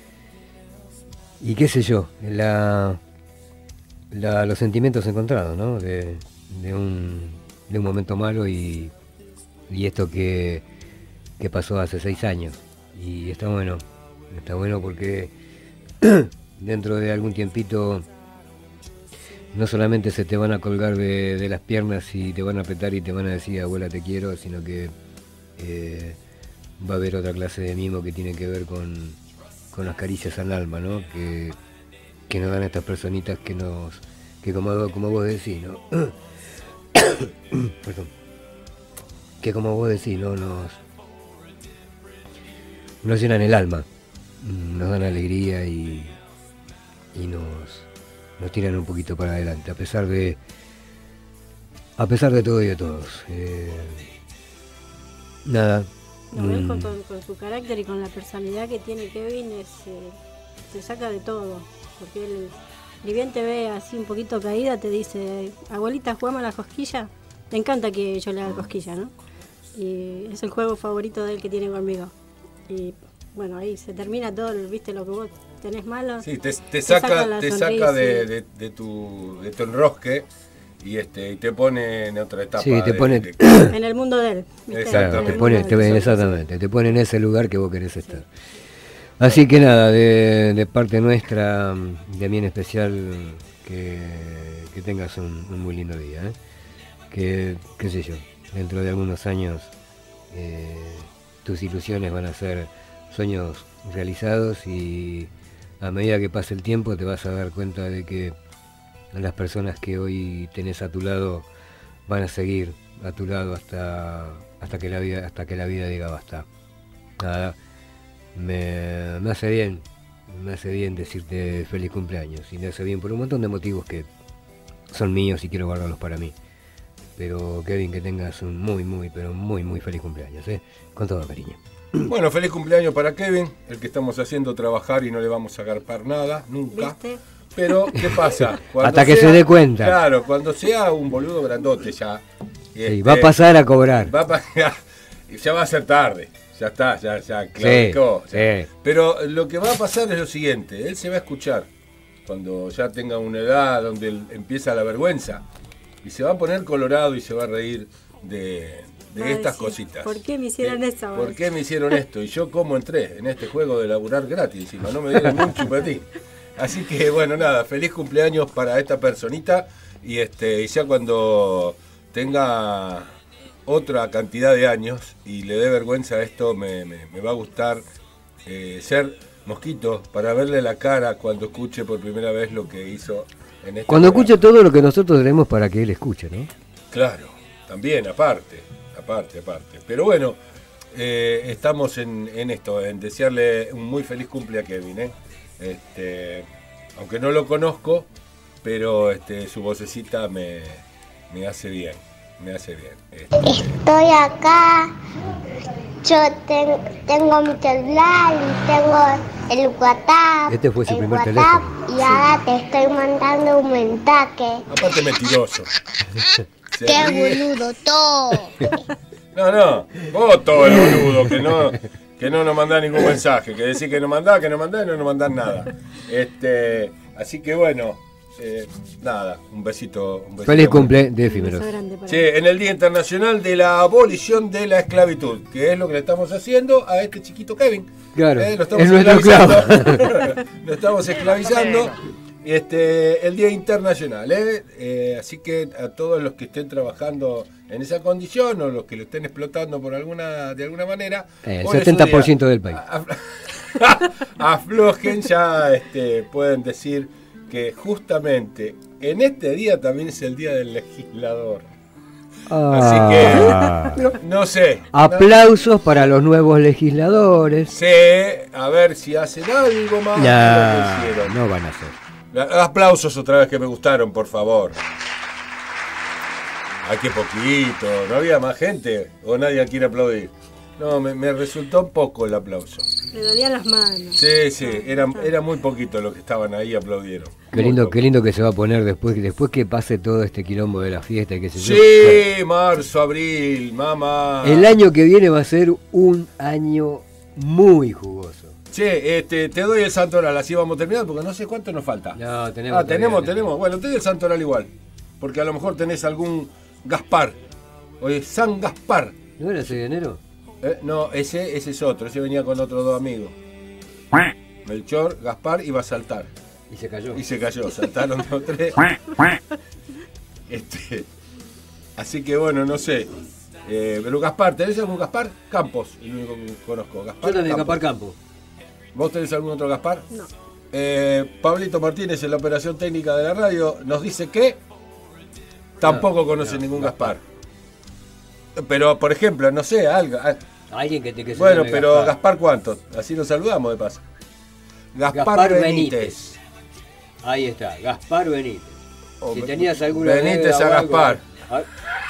S2: y qué sé yo, la, la, los sentimientos encontrados, ¿no? De, de, un, de un momento malo y, y esto que, que pasó hace seis años. Y está bueno, está bueno porque dentro de algún tiempito no solamente se te van a colgar de, de las piernas y te van a apretar y te van a decir abuela te quiero, sino que eh, va a haber otra clase de mimo que tiene que ver con con las caricias al alma, ¿no? Que, que nos dan estas personitas que nos, que como, como vos decís, ¿no? Perdón. Que como vos decís, ¿no? Nos, nos llenan el alma, nos dan alegría y, y nos, nos tiran un poquito para adelante, a pesar de, a pesar de todo y de todos. Eh, nada.
S4: Lo ves con, con, con su carácter y con la personalidad que tiene Kevin, es, eh, te saca de todo, porque él, ni bien te ve así un poquito caída, te dice, abuelita, ¿jugamos a la cosquilla? Le encanta que yo le haga cosquilla, ¿no? Y es el juego favorito de él que tiene conmigo. Y bueno, ahí se termina todo, viste, lo que vos tenés malo.
S3: Sí, te, te,
S4: te
S3: saca,
S4: saca,
S3: te saca de, de, de, tu, de tu enrosque. Y este y te pone en otra etapa.
S2: Sí, te
S3: de,
S2: pone
S4: de, en el mundo de él.
S3: Exactamente.
S2: Te pone, te, exactamente, te pone en ese lugar que vos querés estar. Sí. Así que nada, de, de parte nuestra, de mí en especial, que, que tengas un, un muy lindo día. ¿eh? Que, qué sé yo, dentro de algunos años eh, tus ilusiones van a ser sueños realizados y a medida que pase el tiempo te vas a dar cuenta de que las personas que hoy tenés a tu lado van a seguir a tu lado hasta hasta que la vida hasta que la vida diga basta. Nada, me, me hace bien, me hace bien decirte feliz cumpleaños y me hace bien por un montón de motivos que son míos y quiero guardarlos para mí. Pero Kevin, que tengas un muy muy pero muy muy feliz cumpleaños, ¿eh? Con todo cariño.
S3: Bueno, feliz cumpleaños para Kevin, el que estamos haciendo trabajar y no le vamos a agarpar nada, nunca.
S4: ¿Viste?
S3: Pero, ¿qué pasa? Cuando
S2: hasta que
S3: sea,
S2: se dé cuenta.
S3: Claro, cuando sea un boludo grandote ya.
S2: Sí,
S3: este,
S2: va a pasar a cobrar.
S3: Va a pasar, ya va a ser tarde. Ya está, ya, ya claudicó.
S2: Sí,
S3: ya.
S2: sí.
S3: Pero lo que va a pasar es lo siguiente: él se va a escuchar cuando ya tenga una edad donde él empieza la vergüenza y se va a poner colorado y se va a reír de, de
S4: Ay,
S3: estas
S4: sí.
S3: cositas.
S4: ¿Por qué me hicieron
S3: Eh,
S4: eso?
S3: ¿Por qué me hicieron esto? Y yo cómo entré en este juego de laburar gratis encima, no me dieron ni un chupetín. Así que bueno, nada, feliz cumpleaños para esta personita y este y ya cuando tenga otra cantidad de años y le dé vergüenza a esto, me, me, me va a gustar eh, ser mosquito para verle la cara cuando escuche por primera vez lo que hizo en este
S2: Cuando
S3: programa.
S2: escuche todo lo que nosotros tenemos para que él escuche, ¿no?
S3: Claro, también, aparte, aparte, aparte. Pero bueno, eh, estamos en, en esto, en desearle un muy feliz cumple a Kevin, ¿eh? Este, aunque no lo conozco, pero este, su vocecita me, me hace bien, me hace bien. Este,
S6: Estoy acá, yo ten, tengo mi celular y tengo el WhatsApp.
S2: Este fue su
S6: el
S2: primer
S6: WhatsApp,
S2: teléfono.
S6: Y ahora te estoy mandando un mensaje.
S3: aparte mentiroso. Se
S6: ¡Qué
S3: ríe.
S6: boludo todo!
S3: No, no, vos todo el boludo, que no, que no nos mandás ningún mensaje, que decís que no mandás, que no mandás y no nos mandás nada. Este, así que bueno, Eh, nada, un besito. Un besito
S2: Feliz
S3: muy-
S2: cumple de efímeros.
S4: Un beso grande para
S3: Sí, en el Día Internacional de la Abolición de la Esclavitud, que es lo que le estamos haciendo a este chiquito Kevin.
S2: Claro,
S3: Eh, lo estamos
S2: es nuestro
S3: esclavizando. Lo estamos esclavizando. Este, el Día Internacional, ¿eh? Eh, así que a todos los que estén trabajando en esa condición o los que lo estén explotando por alguna de alguna manera,
S2: Eh, el
S3: hoy es su
S2: setenta por
S3: día.
S2: ciento del país.
S3: Aflojen, ya este, pueden decir que justamente en este día también es el Día del Legislador.
S2: Ah.
S3: Así que, no, no sé.
S2: Aplausos para los nuevos legisladores.
S3: Sé, a ver si hacen algo más de lo que
S2: No,
S3: hicieron.
S2: no van a hacer.
S3: La- Aplausos otra vez que me gustaron, por favor. Ay, qué poquito. ¿No había más gente? ¿O nadie quiere aplaudir? No, me, me resultó poco el aplauso.
S4: Me dolían las manos.
S3: Sí, sí, era, era muy poquito los que estaban ahí y aplaudieron.
S2: Qué
S3: Muy
S2: lindo,
S3: poco.
S2: qué lindo que se va a poner después, después que pase todo este quilombo de la fiesta y qué sé yo.
S3: Sí, marzo, abril, mamá.
S2: El año que viene va a ser un año muy jugoso.
S3: Che, este, te doy el santoral, así vamos terminando, porque no sé cuánto nos falta.
S2: No, tenemos.
S3: Ah, tenemos,
S2: todavía,
S3: tenemos. Bueno, te doy el santoral igual. Porque a lo mejor tenés algún Gaspar. Oye, San Gaspar.
S2: ¿No era el seis de enero?
S3: Eh, no, ese, ese es otro. Ese venía con otros dos amigos. Melchor, Gaspar iba a saltar.
S2: Y se cayó.
S3: Y se cayó. Saltaron los tres. Este, así que bueno, no sé. Eh, pero Gaspar, ¿tenés algún Gaspar? Campos, el único que conozco. Gaspar,
S2: Yo también,
S3: Campos.
S2: Gaspar Campo.
S3: ¿Vos tenés algún otro Gaspar?
S4: No.
S3: Eh, Pablito Martínez en la operación técnica de la radio nos dice que tampoco
S2: No,
S3: conoce
S2: no,
S3: ningún
S2: Gaspar.
S3: Gaspar. Pero, por ejemplo, no sé, algo. ah,
S2: Alguien que te que se
S3: Bueno,
S2: llame
S3: pero Gaspar.
S2: Gaspar.
S3: ¿cuánto? Así nos saludamos de paso. Gaspar,
S2: Gaspar
S3: Benítez.
S2: Benítez. Ahí está, Gaspar Benítez.
S3: Oh,
S2: Si
S3: Be-
S2: tenías alguna
S3: Benítez
S2: deuda
S3: a
S2: o algo-
S3: Gaspar.
S2: Ah,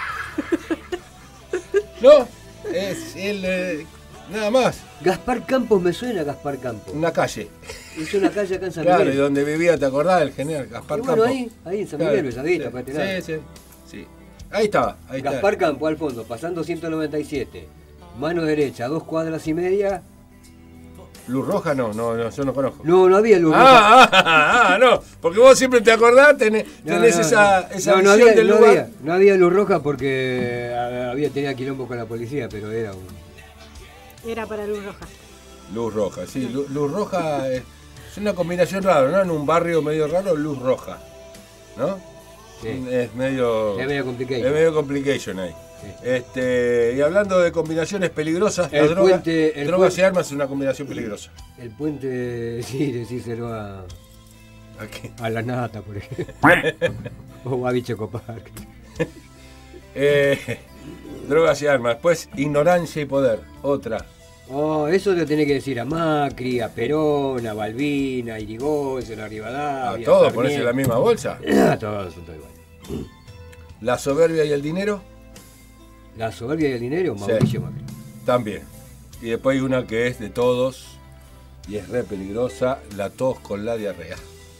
S3: No, es el. eh, nada más.
S2: Gaspar Campos me suena, Gaspar Campos.
S3: Una calle.
S2: Es una calle acá en San
S3: Claro, y
S2: Miguel.
S3: donde vivía, ¿te acordás? El general Gaspar
S2: Y bueno,
S3: Campos.
S2: ahí, ahí en San
S3: Claro,
S2: Miguel, Bellavista,
S3: sí,
S2: para este lado.
S3: sí, sí, sí. Ahí estaba, ahí está.
S2: Gaspar Campo al fondo, pasando ciento noventa y siete. Mano derecha, dos cuadras y media.
S3: Luz roja no, no, no, yo no conozco.
S2: No, no había luz roja.
S3: Ah, ah, ah, no, porque vos siempre te acordás, tenés,
S2: No,
S3: tenés
S2: no,
S3: esa,
S2: no.
S3: esa
S2: No, no
S3: visión
S2: había,
S3: del
S2: no
S3: lugar.
S2: había, no había luz roja porque había tenía quilombo con la policía, pero era un...
S4: Era para luz roja.
S3: Luz roja, sí, luz, luz roja es, es una combinación rara, ¿no? En un barrio medio raro, luz roja, ¿no?
S2: Sí.
S3: Es medio...
S2: Es medio complicado.
S3: Es medio complication ahí.
S2: Sí.
S3: Este, y hablando de combinaciones peligrosas, la
S2: El
S3: droga,
S2: puente- el
S3: drogas
S2: puente-
S3: y armas es una combinación peligrosa.
S2: El puente, sí, decíselo a,
S3: ¿A qué?
S2: a la nata, por ejemplo. O a Bicho Copar.
S3: Eh, drogas y armas. Después, ignorancia y poder. Otra.
S2: Oh, eso lo tenés que decir a Macri, a Perón, a Balbina, a Irigoyen, a
S3: ¿A
S2: Rivadavia.
S3: todos
S2: Sarmiento.
S3: ponerse en la misma bolsa?
S2: A todos son todos iguales.
S3: La soberbia y el dinero,
S2: La soberbia y el dinero, Mauricio Macri.
S3: también. Y después hay una que es de todos y es re peligrosa, la tos con la diarrea.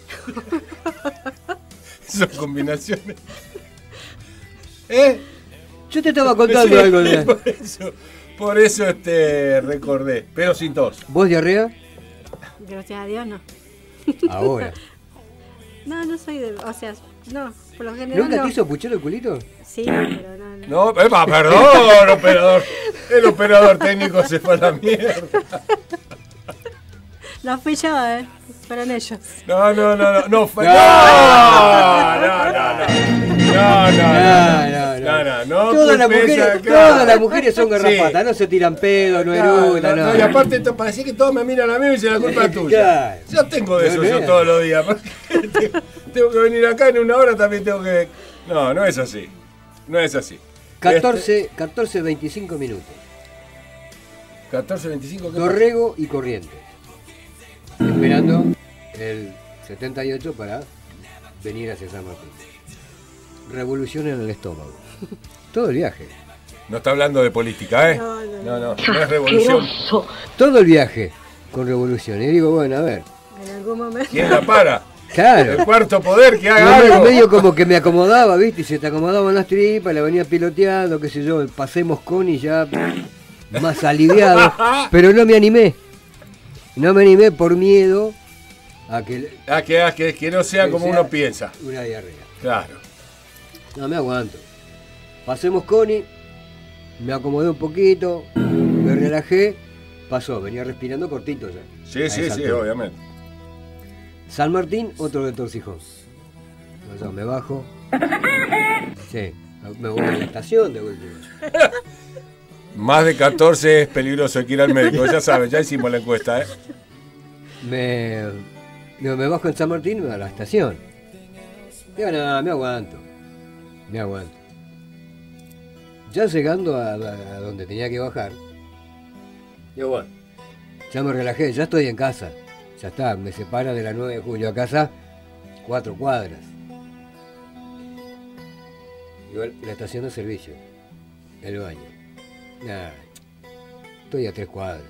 S3: Son combinaciones. ¿Eh?
S2: Yo te estaba contando
S3: Sí,
S2: algo de...
S3: por eso, por eso este, recordé, pero sin tos.
S2: ¿Vos diarrea?
S4: Gracias a Dios, no.
S2: Ahora.
S4: No, no soy de. O sea, no, por lo general.
S2: ¿Nunca
S4: no.
S2: te hizo puchero el culito?
S4: Sí, pero no, no.
S3: No, epa, perdón, operador. El operador técnico se fue a la mierda.
S4: No fui yo, ¿eh? Fueron ellos.
S3: No, no, no, no, no, fue- no, no, no, no, no, no, no, no, no, no,
S2: Todas las
S3: culpes
S2: mujeres,
S3: acá.
S2: todas las mujeres son garrapatas,
S3: Sí.
S2: no se tiran pedo, no
S3: No,
S2: eructan,
S3: no,
S2: no.
S3: no, y aparte to- parecía que todos me miran a mí y me dicen la culpa es tuya.
S2: Claro.
S3: Yo tengo de eso
S2: No,
S3: yo
S2: no.
S3: todos los días. porque te- Tengo que venir acá en una hora también tengo que. No, no es así. No es así.
S2: catorce, catorce, veinticinco minutos.
S3: Este, catorce, veinticinco, ¿qué pasa?
S2: Dorrego y Corrientes. Esperando el setenta y ocho para venir hacia San Martín. Revolución en el estómago. Todo el viaje.
S3: No está hablando de política, ¿eh?
S4: No, no,
S3: No, no, no es revolución.
S2: Todo el viaje con revolución. Y digo, bueno, a ver.
S4: En algún momento.
S3: ¿Quién la para?
S2: Claro.
S3: El cuarto poder que haga
S2: No,
S3: algo.
S2: medio como que me acomodaba, ¿viste? Y se te acomodaban las tripas, la venía piloteando, qué sé yo, pasemos con y ya más aliviado. Pero no me animé. No me animé por miedo a que,
S3: a que, a que, que no sea
S2: que
S3: como
S2: sea
S3: uno piensa.
S2: Una diarrea.
S3: Claro.
S2: No me aguanto. Pasemos Connie, me acomodé un poquito, me relajé, pasó, venía respirando cortito ya.
S3: Sí, sí, sí,
S2: altura.
S3: obviamente.
S2: San Martín, otro de Torcijón. O sea, me bajo. Sí, me voy a la estación de último.
S3: Más de catorce es peligroso, hay que ir al médico, ya saben, ya hicimos la encuesta, ¿eh?
S2: Me, me, me bajo en San Martín y me voy a la estación. Digo, no, me aguanto. Me aguanto. Ya llegando a, a, a donde tenía que bajar, digo, bueno, ya me relajé, ya estoy en casa. Ya está, me separa de la nueve de julio a casa cuatro cuadras. Digo, la estación de servicio, el baño. Nah, estoy a tres cuadras.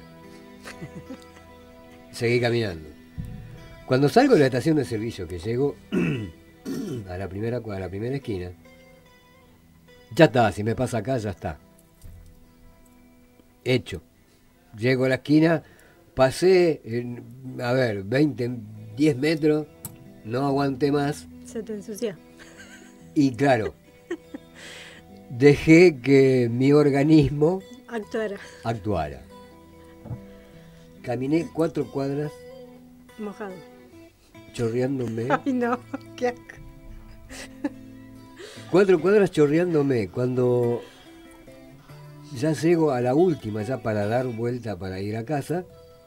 S2: Seguí caminando. Cuando salgo de la estación de servicio, que llego a la primera a la primera esquina, ya está, si me pasa acá, ya está. Hecho. Llego a la esquina, pasé, en, a ver, veinte, diez metros, no aguanté más.
S4: Se te ensució.
S2: Y claro, dejé que mi organismo
S4: Actuara.
S2: actuara. Caminé cuatro cuadras
S4: Mojado.
S2: chorreándome.
S4: Ay, no, qué asco.
S2: Cuatro cuadras chorreándome. Cuando ya llego a la última, ya para dar vuelta para ir a casa,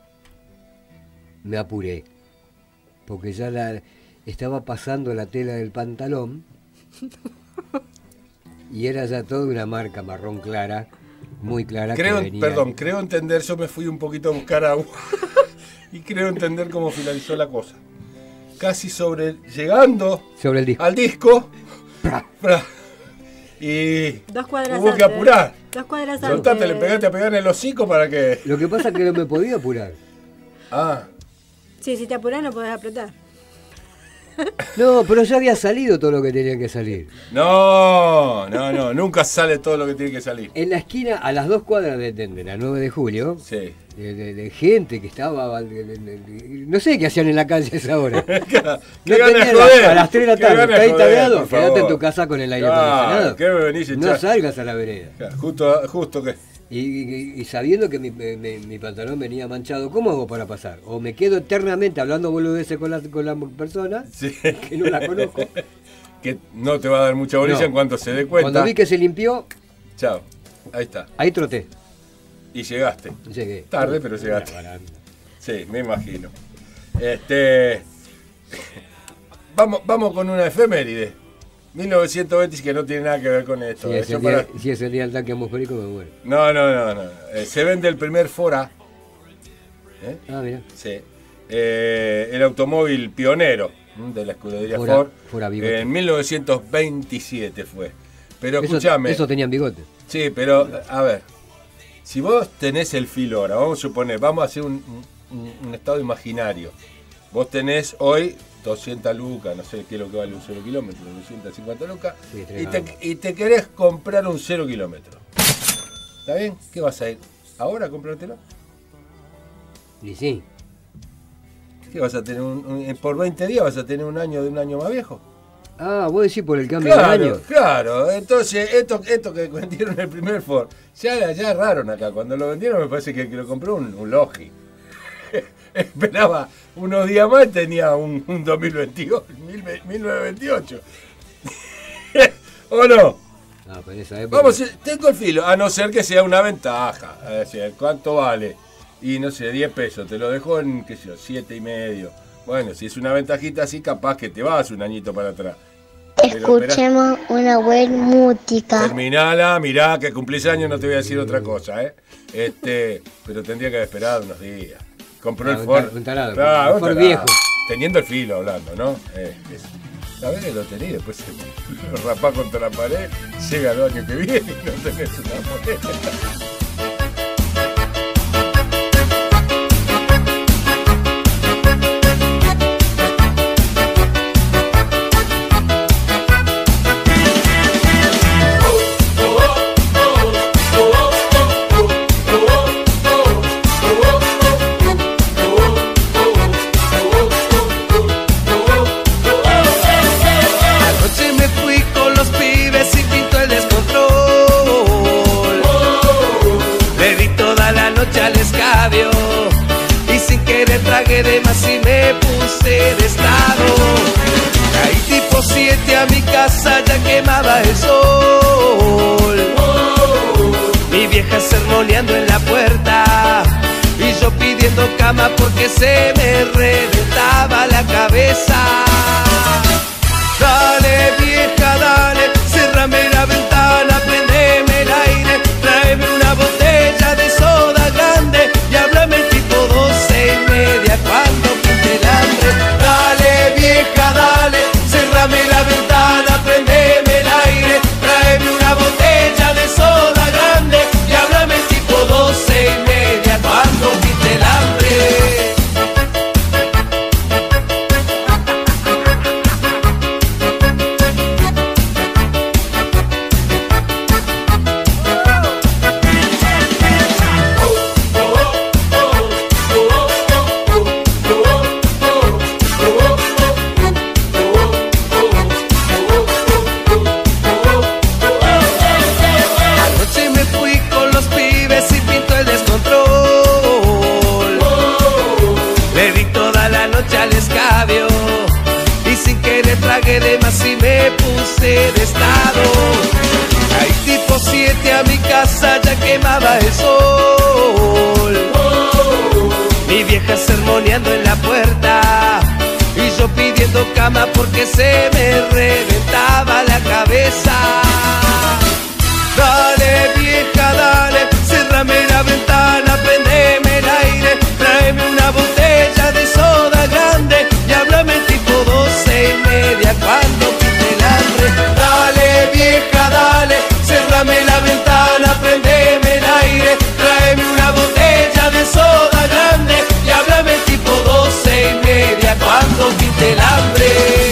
S2: me apuré. Porque ya la, estaba pasando la tela del pantalón y era ya toda una marca marrón clara, muy clara.
S3: Creo,
S2: que venía...
S3: Perdón, creo entender, yo me fui un poquito a buscar agua y creo entender cómo finalizó la cosa. Casi sobre, llegando
S2: sobre el disco.
S3: al disco, pra, pra, y
S4: Dos cuadras
S3: hubo que
S4: antes.
S3: apurar.
S4: Dos cuadras
S3: Soltate,
S4: antes.
S3: le pegaste a pegar en el hocico para que...
S2: Lo que pasa es que no me podía apurar.
S3: Ah,
S4: Sí, si te apurás no podés apretar.
S2: No, pero ya había salido todo lo que tenía que salir.
S3: no, no, no, nunca sale todo lo que tiene que salir.
S2: En la esquina, a las dos cuadras de, de, de la nueve de julio,
S3: Sí.
S2: de, de- de gente que estaba... de- de- de- no sé qué hacían en la calle a esa hora.
S3: ¿Qué
S2: No
S3: ganas
S2: tenía
S3: de
S2: la-
S3: joder?
S2: a las tres de la
S3: ¿Qué
S2: tarde,
S3: ganas de
S2: ¿está ahí
S3: joder,
S2: tabeado?
S3: por
S2: Quédate en
S3: favor?
S2: tu casa con el aire
S3: Claro,
S2: acondicionado.
S3: ¿qué me venís a
S2: No
S3: echar?
S2: salgas a la vereda.
S3: Justo, justo que...
S2: Y, y- y sabiendo que mi, mi- mi pantalón venía manchado, ¿cómo hago para pasar? O me quedo eternamente hablando boludeces con la, con la persona,
S3: Sí.
S2: que no la conozco.
S3: Que no te va a dar mucha bolilla
S2: No.
S3: en cuanto se dé cuenta.
S2: Cuando vi que se limpió,
S3: Chao, ahí está.
S2: ahí troté.
S3: Y llegaste.
S2: Llegué.
S3: Tarde, pero llegaste.
S2: Una baranda.
S3: Sí, me imagino. Este. Vamos, vamos con una efeméride. mil novecientos veinte, que no tiene nada que ver con esto.
S2: Si
S3: ¿eh?
S2: es,
S3: Yo
S2: el día,
S3: para-
S2: si es el día del tanque atmosférico, me muero.
S3: No, no, no, no. Eh, se vende el primer Fora. ¿eh?
S2: Ah, mira.
S3: Sí. Eh, el automóvil pionero ¿m? de la escudería
S2: Fora-
S3: Ford.
S2: Fora bigote.
S3: En mil novecientos veintisiete fue. Pero
S2: Eso,
S3: escúchame.
S2: eso tenían bigote.
S3: Sí, pero a ver. Si vos tenés el filo ahora, vamos a suponer, vamos a hacer un, un- un estado imaginario. Vos tenés hoy doscientas lucas, no sé qué es lo que vale un cero kilómetro, doscientas cincuenta lucas,
S2: Sí, tres
S3: y, te,
S2: gambas.
S3: y te querés comprar un cero kilómetro. ¿Está bien? ¿Qué vas a ir? ¿Ahora a comprártelo?
S2: Y sí.
S3: ¿Qué vas a tener? Un, un- por veinte días vas a tener un año de un año más viejo.
S2: Ah, vos decís por el cambio
S3: Claro,
S2: de año.
S3: claro. Entonces, esto, esto que vendieron el primer Ford, ya, ya erraron acá. Cuando lo vendieron me parece que el que lo compró un, un Logi. Esperaba unos días más y tenía un, un dos mil veintiocho, mil novecientos veintiocho. ¿O no?
S2: Ah, pero en esa época.
S3: Vamos, eh, tengo el filo, a no ser que sea una ventaja. Es decir, ¿cuánto vale? Y no sé, diez pesos, te lo dejo en, qué sé yo, siete y medio. Bueno, si es una ventajita así, capaz que te vas un añito para atrás. Pero esperá,
S6: Escuchemos una buena música.
S3: terminala, mirá, que cumplís años, no te voy a decir otra cosa, ¿eh? Este, pero tendría que haber esperado unos días. Compró
S2: Ah,
S3: el
S2: un
S3: Ford.
S2: tar- un tarado,
S3: Claro,
S2: un
S3: un
S2: Ford
S3: tarado.
S2: viejo.
S3: Teniendo el filo hablando, ¿no? Eh, es- a ver, lo tenés, después se lo rapás contra la pared, llega el año que viene y no tenés una moneda.
S10: a mi casa ya quemaba el sol. Mi vieja sermoneando en la puerta y yo pidiendo cama porque se me reventaba la cabeza. Dale vieja, dale, cérrame la ventana, prendeme el aire, tráeme una botella de soda grande y háblame tipo doce y media cuando pinte el hambre. Dale vieja, dale, cérrame la ventana, prendeme el aire, tráeme una botella de soda grande y háblame tipo doce y media cuando pinte el hambre. Tragué de más y me puse de estado. Hay tipo siete a mi casa ya quemaba el sol. Mi vieja sermoneando en la puerta y yo pidiendo cama porque se me reventaba la cabeza. Dale vieja, dale, cérrame la ventana, prendeme el aire, tráeme una botella de soda grande y háblame tipo doce y media cuando pinte el hambre. Dale vieja, dale, cérrame la ventana, prendeme el aire, tráeme una botella de soda grande y háblame tipo doce y media cuando pinte el hambre.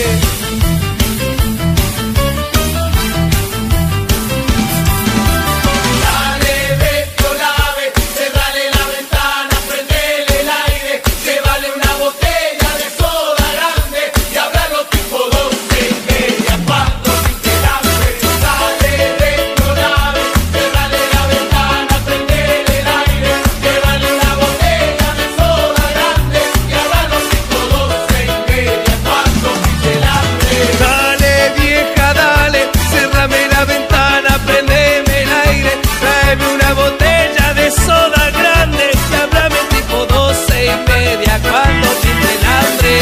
S10: Cuando pinte el hambre.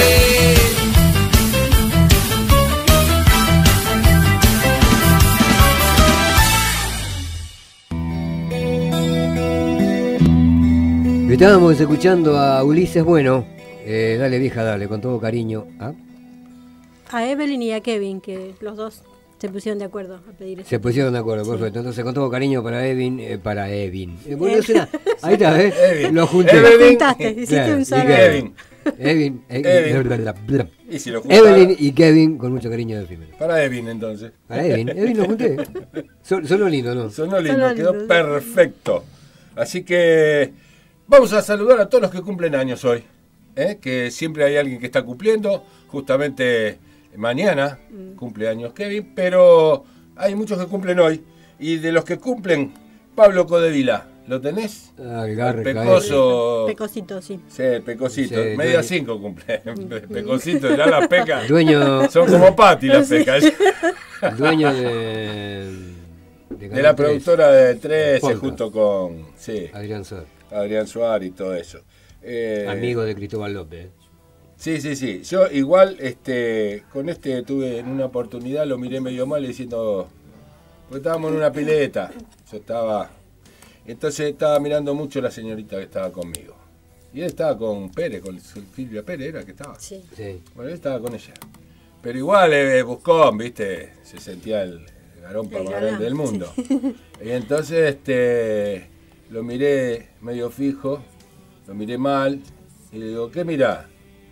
S2: Estábamos escuchando a Ulises Bueno, eh, dale vieja, dale, con todo cariño. ¿Ah?
S4: A Evelyn y a Kevin, que los dos se pusieron de acuerdo a pedir eso.
S2: Se pusieron de acuerdo, perfecto. Entonces, con todo cariño para Evin, eh, para Evin. Eh, bueno, es una- ahí está, ¿eh?
S3: Evin.
S2: Lo junté.
S3: Evelyn.
S4: Juntaste, hiciste
S2: Claro,
S4: un
S2: y
S4: solo.
S2: Kevin. Evin, eh,
S3: Evin.
S2: bla, bla, bla.
S3: Y si lo junta-
S2: Evelyn y Kevin, con mucho cariño de primero.
S3: Para Evin, entonces.
S2: Para Evin, Evin lo junté. Son, son lo lindo, ¿no?
S3: Sonó lindo,
S4: Sonó
S3: quedó
S4: lindo.
S3: perfecto. Así que vamos a saludar a todos los que cumplen años hoy. ¿eh? Que siempre hay alguien que está cumpliendo. Justamente mañana cumple años Kevin, pero hay muchos que cumplen hoy. Y de los que cumplen, Pablo Codevila. ¿Lo tenés?
S2: Ah, el Garre,
S3: Pecoso.
S4: Pecosito, sí.
S3: Sí, Pecosito.
S2: Sí,
S3: Media
S2: dueño.
S3: cinco cumple. Pecosito, ya las pecas.
S2: Dueño,
S3: Son como Pati las pecas.
S2: dueño de, de,
S3: De la productora de trece
S2: Polka.
S3: junto con sí,
S2: Adrián Suárez,
S3: Adrián Suárez y todo eso. Eh,
S2: amigo de Cristóbal López.
S3: Sí, sí, sí. Yo igual este con este tuve en una oportunidad, lo miré medio mal diciendo, porque estábamos en una pileta. Yo estaba, entonces estaba mirando mucho la señorita que estaba conmigo. Y él estaba con Pérez, con Silvia Pérez era que estaba.
S4: Sí.
S2: Sí.
S3: Bueno, él estaba con ella. Pero igual eh, Buscón, viste, se sentía el garompa
S4: El
S3: más
S4: galán,
S3: grande del mundo.
S4: sí.
S3: Y entonces este lo miré medio fijo, lo miré mal, y le digo, ¿qué mirá?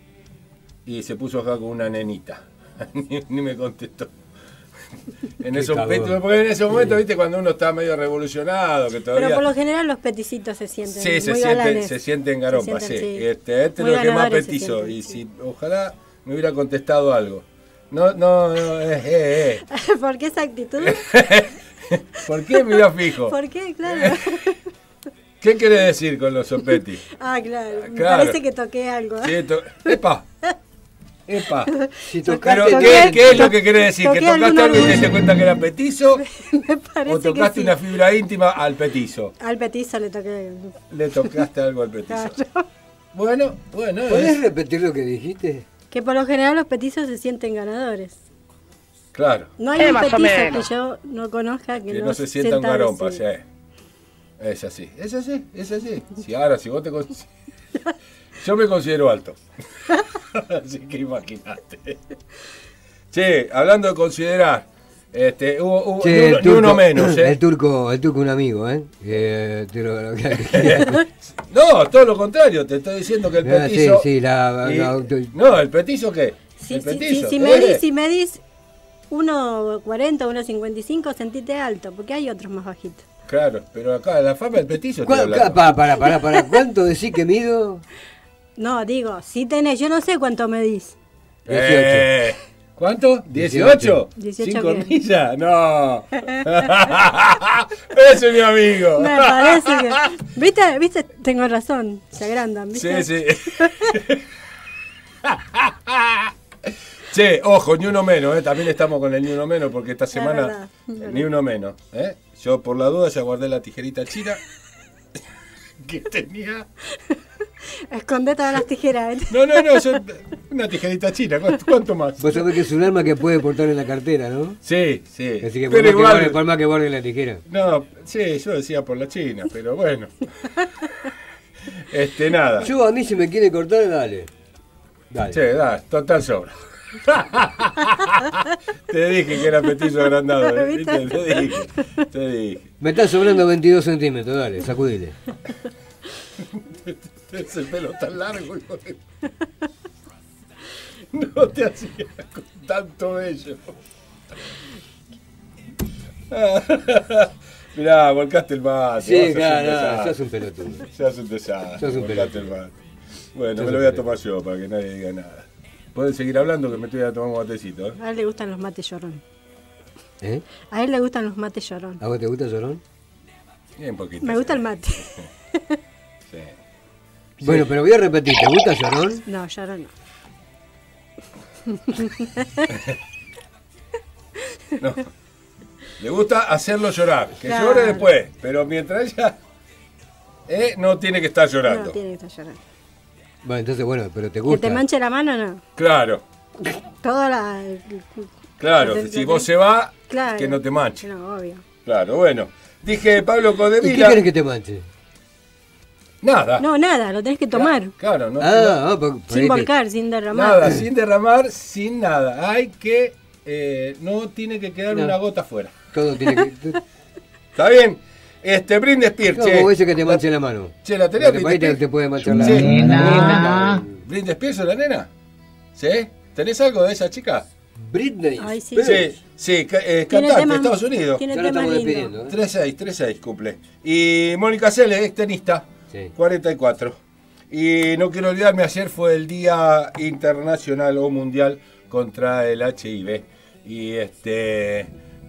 S3: Y se puso acá con una nenita. ni, ni me contestó. En
S2: Qué
S3: esos,
S2: cagón.
S3: porque en ese momento, viste, cuando uno está medio revolucionado, que todavía.
S4: Pero por lo general los peticitos se sienten
S3: Sí, se
S4: muy
S3: sienten,
S4: galanes.
S3: se sienten garompa,
S4: Se
S3: sí.
S4: sienten, sí.
S3: Este, este es
S4: Muy
S3: lo que más
S4: ganadores se
S3: petizo.
S4: sienten,
S3: Y
S4: sí.
S3: si ojalá me hubiera contestado algo. No, no, no, eh, eh,
S4: ¿Por qué esa actitud?
S3: eh. ¿Por qué mirá fijo?
S4: ¿Por qué? Claro.
S3: ¿Qué quiere decir con los sopetis?
S4: Ah, claro. Me
S3: Claro.
S4: parece que toqué algo. ¿eh?
S3: Sí, to- ¡Epa! Epa.
S2: Si
S3: Pero,
S2: tocaste,
S3: ¿qué, ¿qué es lo que querés decir? ¿Que
S4: toqué
S3: tocaste
S4: algún
S3: algo y te
S4: orgullo.
S3: diste cuenta que era petizo?
S4: Me parece
S3: ¿O tocaste
S4: que sí.
S3: una fibra íntima al petizo?
S4: Al petizo le toqué.
S3: Le tocaste algo al petizo.
S4: Claro.
S3: Bueno, bueno.
S2: ¿Podés
S3: es-
S2: repetir lo que dijiste?
S4: Que por lo general los petizos se sienten ganadores.
S3: Claro.
S4: No hay
S5: Eh,
S4: un
S5: más o
S4: petizo
S5: menos.
S4: que yo no conozca que,
S3: Que no se sienta un
S4: sentado,
S3: garompa,
S4: sí.
S3: sí. Es así, es así, es así. Si ahora, si vos te con- yo me considero alto. Así que imagínate. Che, hablando de considerar, este, hubo, hubo
S2: Che,
S3: ni,
S2: el
S3: uno, ni uno
S2: turco-
S3: menos, ¿eh?
S2: El turco, el turco un amigo, ¿eh? Eh, te lo-
S3: No, todo lo contrario, te estoy diciendo que el
S2: Ah, sí,
S3: petizo.
S2: sí, la-
S3: y-
S2: la-
S3: no, el petizo qué?
S4: Sí,
S3: el
S4: sí, sí,
S3: petizo.
S4: si, me
S3: ¿eh?
S4: dis, si me dis uno cuarenta, uno cincuenta y cinco, sentite alto, porque hay otros más bajitos.
S3: Claro, pero acá la fama del petizo.
S2: ¿Cuá- ca- Para, para, para, para. ¿Cuánto decís que mido?
S4: No, digo, si tenés, yo no sé cuánto medís.
S3: Eh, ¿Cuánto? ¿dieciocho?
S4: dieciocho
S3: ¿Sin
S4: qué?
S3: cornilla? No. Ese es mi amigo.
S4: Me parece que. ¿Viste? ¿Viste? Tengo razón, se agrandan, ¿viste?
S3: Sí, sí. Che, ojo, ni uno menos, ¿eh? También estamos con el ni uno menos porque esta semana
S4: verdad, es verdad.
S3: ni uno menos. ¿eh? Yo por la duda ya guardé la tijerita china que tenía.
S4: Escondé todas las tijeras. ¿eh?
S3: No, no, no, yo, una tijerita china, ¿cuánto, cuánto más?
S2: Vos sabés que es un arma que puede portar en la cartera, ¿no?
S3: Sí, sí.
S2: Así que por,
S3: pero
S2: más, que
S3: igual,
S2: guarde, por más que guarde la tijera.
S3: no, sí, yo decía por la china, pero bueno. Este, nada.
S2: Yo a mí si me quiere cortar, dale. Dale.
S3: Che, da, total sobra. Te dije que era petizo agrandado, ¿eh? ¿Viste? Te dije, te dije.
S2: Me está sobrando veintidós centímetros, dale, sacudile.
S3: Es el pelo tan largo, hijo de- No te hacía con tanto bello. Mirá, volcaste el mate.
S2: Sí,
S3: vos sos
S2: claro,
S3: un
S2: no,
S3: desastre.
S2: sos un pelotudo.
S3: Sos un desastre.
S2: Sos un
S3: volcaste el
S2: pelotudo.
S3: mate. Bueno,
S2: Sos
S3: me lo
S2: un
S3: voy a
S2: pelotudo.
S3: tomar yo para que nadie diga nada. Pueden seguir hablando que me estoy a tomar un matecito, ¿eh?
S4: A él le gustan los mates llorón.
S2: ¿Eh?
S4: A él le gustan los mates llorón.
S2: ¿A vos te gusta Llorón?
S3: Bien poquito.
S4: Me gusta el mate.
S3: Sí.
S2: Bueno, pero voy a repetir, ¿te gusta Llorón?
S4: No, llorón no.
S3: No. Le gusta hacerlo llorar. Que
S4: Claro.
S3: llore después. Pero mientras ella eh, no tiene que estar llorando.
S4: No, tiene que estar llorando.
S2: Bueno, entonces, bueno, pero te
S4: Que
S2: gusta.
S4: te manche la mano, no.
S3: Claro,
S4: Toda la.
S3: claro.
S4: la-
S3: Si vos se va,
S4: Claro.
S3: que no te manche.
S4: No, obvio.
S3: Claro, bueno. Dije Pablo
S2: ¿Y qué
S3: Codevila.
S2: querés que te manche?
S3: Nada.
S4: No, nada, lo tenés que tomar.
S3: Claro, no.
S2: Ah, ah, por- por ahí
S4: Sin
S2: te-
S4: volcar, sin derramar.
S3: Nada, sin derramar, sin nada. Hay que. eh, no tiene que quedar
S2: No.
S3: una gota afuera.
S2: Todo tiene que...
S3: ¿Está bien? Este, Brindis Spear,
S2: No,
S3: che.
S2: como dice que te manche la mano.
S3: Che, la tenés,
S2: Porque por ahí
S3: Brindis
S2: te, te
S3: Spear.
S2: puede manchar la
S3: Sí.
S5: Nena.
S3: ¿Brindis Spears o la nena? ¿Sí? ¿Tenés algo de esa chica?
S2: Britney.
S4: Ay, sí.
S3: Sí, sí, ca- eh,
S4: Tiene
S3: cantante de
S4: temas-
S3: Estados Unidos.
S4: Tiene
S2: Ya lo
S4: temas
S2: estamos
S4: lindos.
S2: despidiendo, ¿eh?
S3: tres seis, tres seis cumple. Y Mónica Selle, ex tenista,
S2: Sí.
S3: cuarenta y cuatro. Y no quiero olvidarme, ayer fue el Día Internacional o Mundial contra el H I V. Y este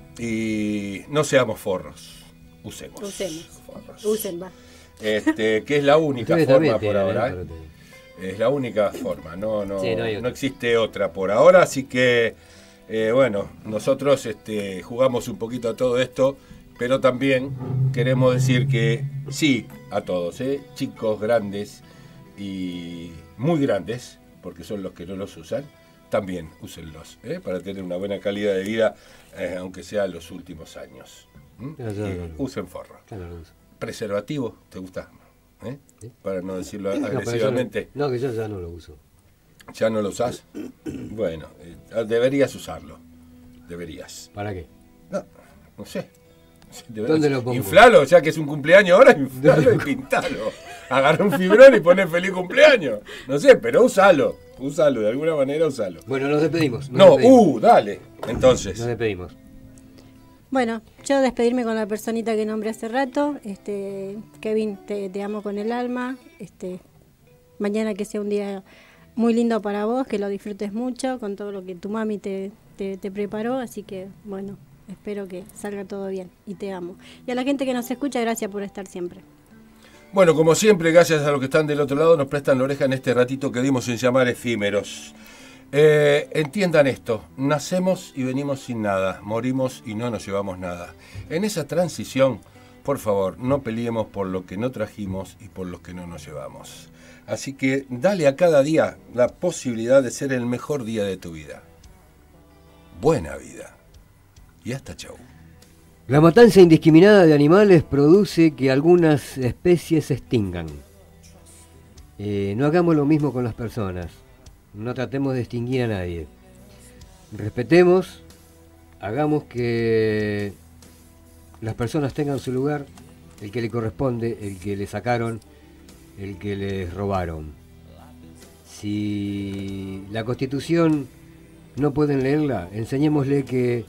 S3: y no seamos forros, usemos.
S4: Usemos.
S3: Forros.
S4: Usen, va.
S3: Este, que es la única
S2: Ustedes
S3: forma
S2: también
S3: por
S2: tienen,
S3: ahora.
S2: ¿eh?
S3: ¿eh?
S2: Pero te-
S3: Es la única forma, no, no,
S2: Sí, no hay
S3: no
S2: otra.
S3: existe otra por ahora, así que eh, bueno, nosotros este, jugamos un poquito a todo esto, pero también queremos decir que sí a todos, ¿eh? Chicos grandes y muy grandes, porque son los que no los usan, también úsenlos, ¿eh? Para tener una buena calidad de vida, eh, aunque sea los últimos años. ¿Mm?
S2: Claro, claro,
S3: Y
S2: claro.
S3: usen forro.
S2: Claro, lo uso.
S3: Preservativo, ¿te gusta? ¿Eh?
S2: Sí.
S3: Para no decirlo
S2: No, pero yo no-
S3: agresivamente.
S2: No, que yo ya no lo uso.
S3: ¿Ya no lo usás? Bueno, eh, deberías usarlo. Deberías.
S2: ¿Para qué?
S3: No, no sé. Deberías-
S2: ¿Dónde lo pongo?
S3: Inflalo, ya que es un cumpleaños ahora, inflalo y pintalo. Agarra un fibrón y poné feliz cumpleaños. No sé, pero usalo. Usalo, de alguna manera usalo.
S2: Bueno, nos despedimos. nos
S3: No,
S2: despedimos.
S3: uh, dale. Entonces,
S2: Nos despedimos.
S4: Bueno, yo despedirme con la personita que nombré hace rato. Este, Kevin, te, te amo con el alma. Este, mañana que sea un día muy lindo para vos, que lo disfrutes mucho con todo lo que tu mami te, te, te preparó. Así que, bueno, espero que salga todo bien y te amo. Y a la gente que nos escucha, gracias por estar siempre.
S3: bueno, como siempre, gracias a los que están del otro lado, nos prestan la oreja en este ratito que dimos en llamar efímeros. Eh, entiendan esto, nacemos y venimos sin nada, morimos y no nos llevamos nada. En esa transición, por favor, no peleemos por lo que no trajimos y por lo que no nos llevamos. Así que dale a cada día la posibilidad de ser el mejor día de tu vida. Buena vida. Y hasta chau.
S2: La matanza indiscriminada de animales produce que algunas especies se extingan. Eh, no hagamos lo mismo con las personas. No tratemos de extinguir a nadie. Respetemos, hagamos que las personas tengan su lugar, el que le corresponde, el que le sacaron, el que les robaron. Si la Constitución no pueden leerla, enseñémosle que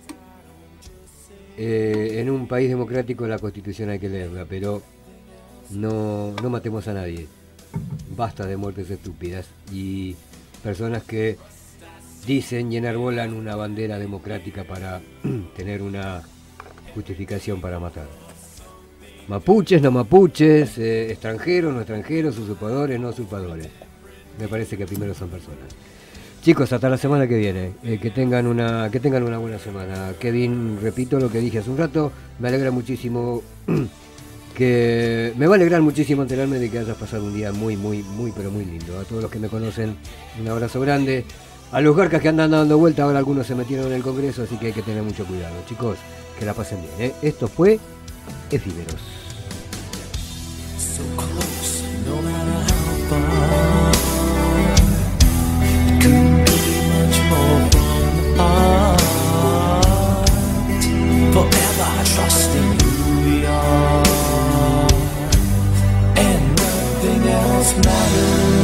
S2: eh, en un país democrático la Constitución hay que leerla, pero no, no matemos a nadie. Basta de muertes estúpidas y personas que dicen y enarbolan una bandera democrática para tener una justificación para matar. Mapuches, no mapuches, eh, extranjeros, no extranjeros, usurpadores, no usurpadores. Me parece que primero son personas. Chicos, hasta la semana que viene. Eh, que tengan una, que tengan una buena semana. Kevin, repito lo que dije hace un rato, me alegra muchísimo que me va a alegrar muchísimo enterarme de que hayas pasado un día muy, muy, muy, pero muy lindo. A todos los que me conocen, un abrazo grande. A los garcas que andan dando vuelta, ahora algunos se metieron en el Congreso, así que hay que tener mucho cuidado. Chicos, que la pasen bien, ¿eh? Esto fue Efímeros.
S9: So close, no matter how far. Couldn't be much more from apart. Forever trusting who we are, and nothing else matters.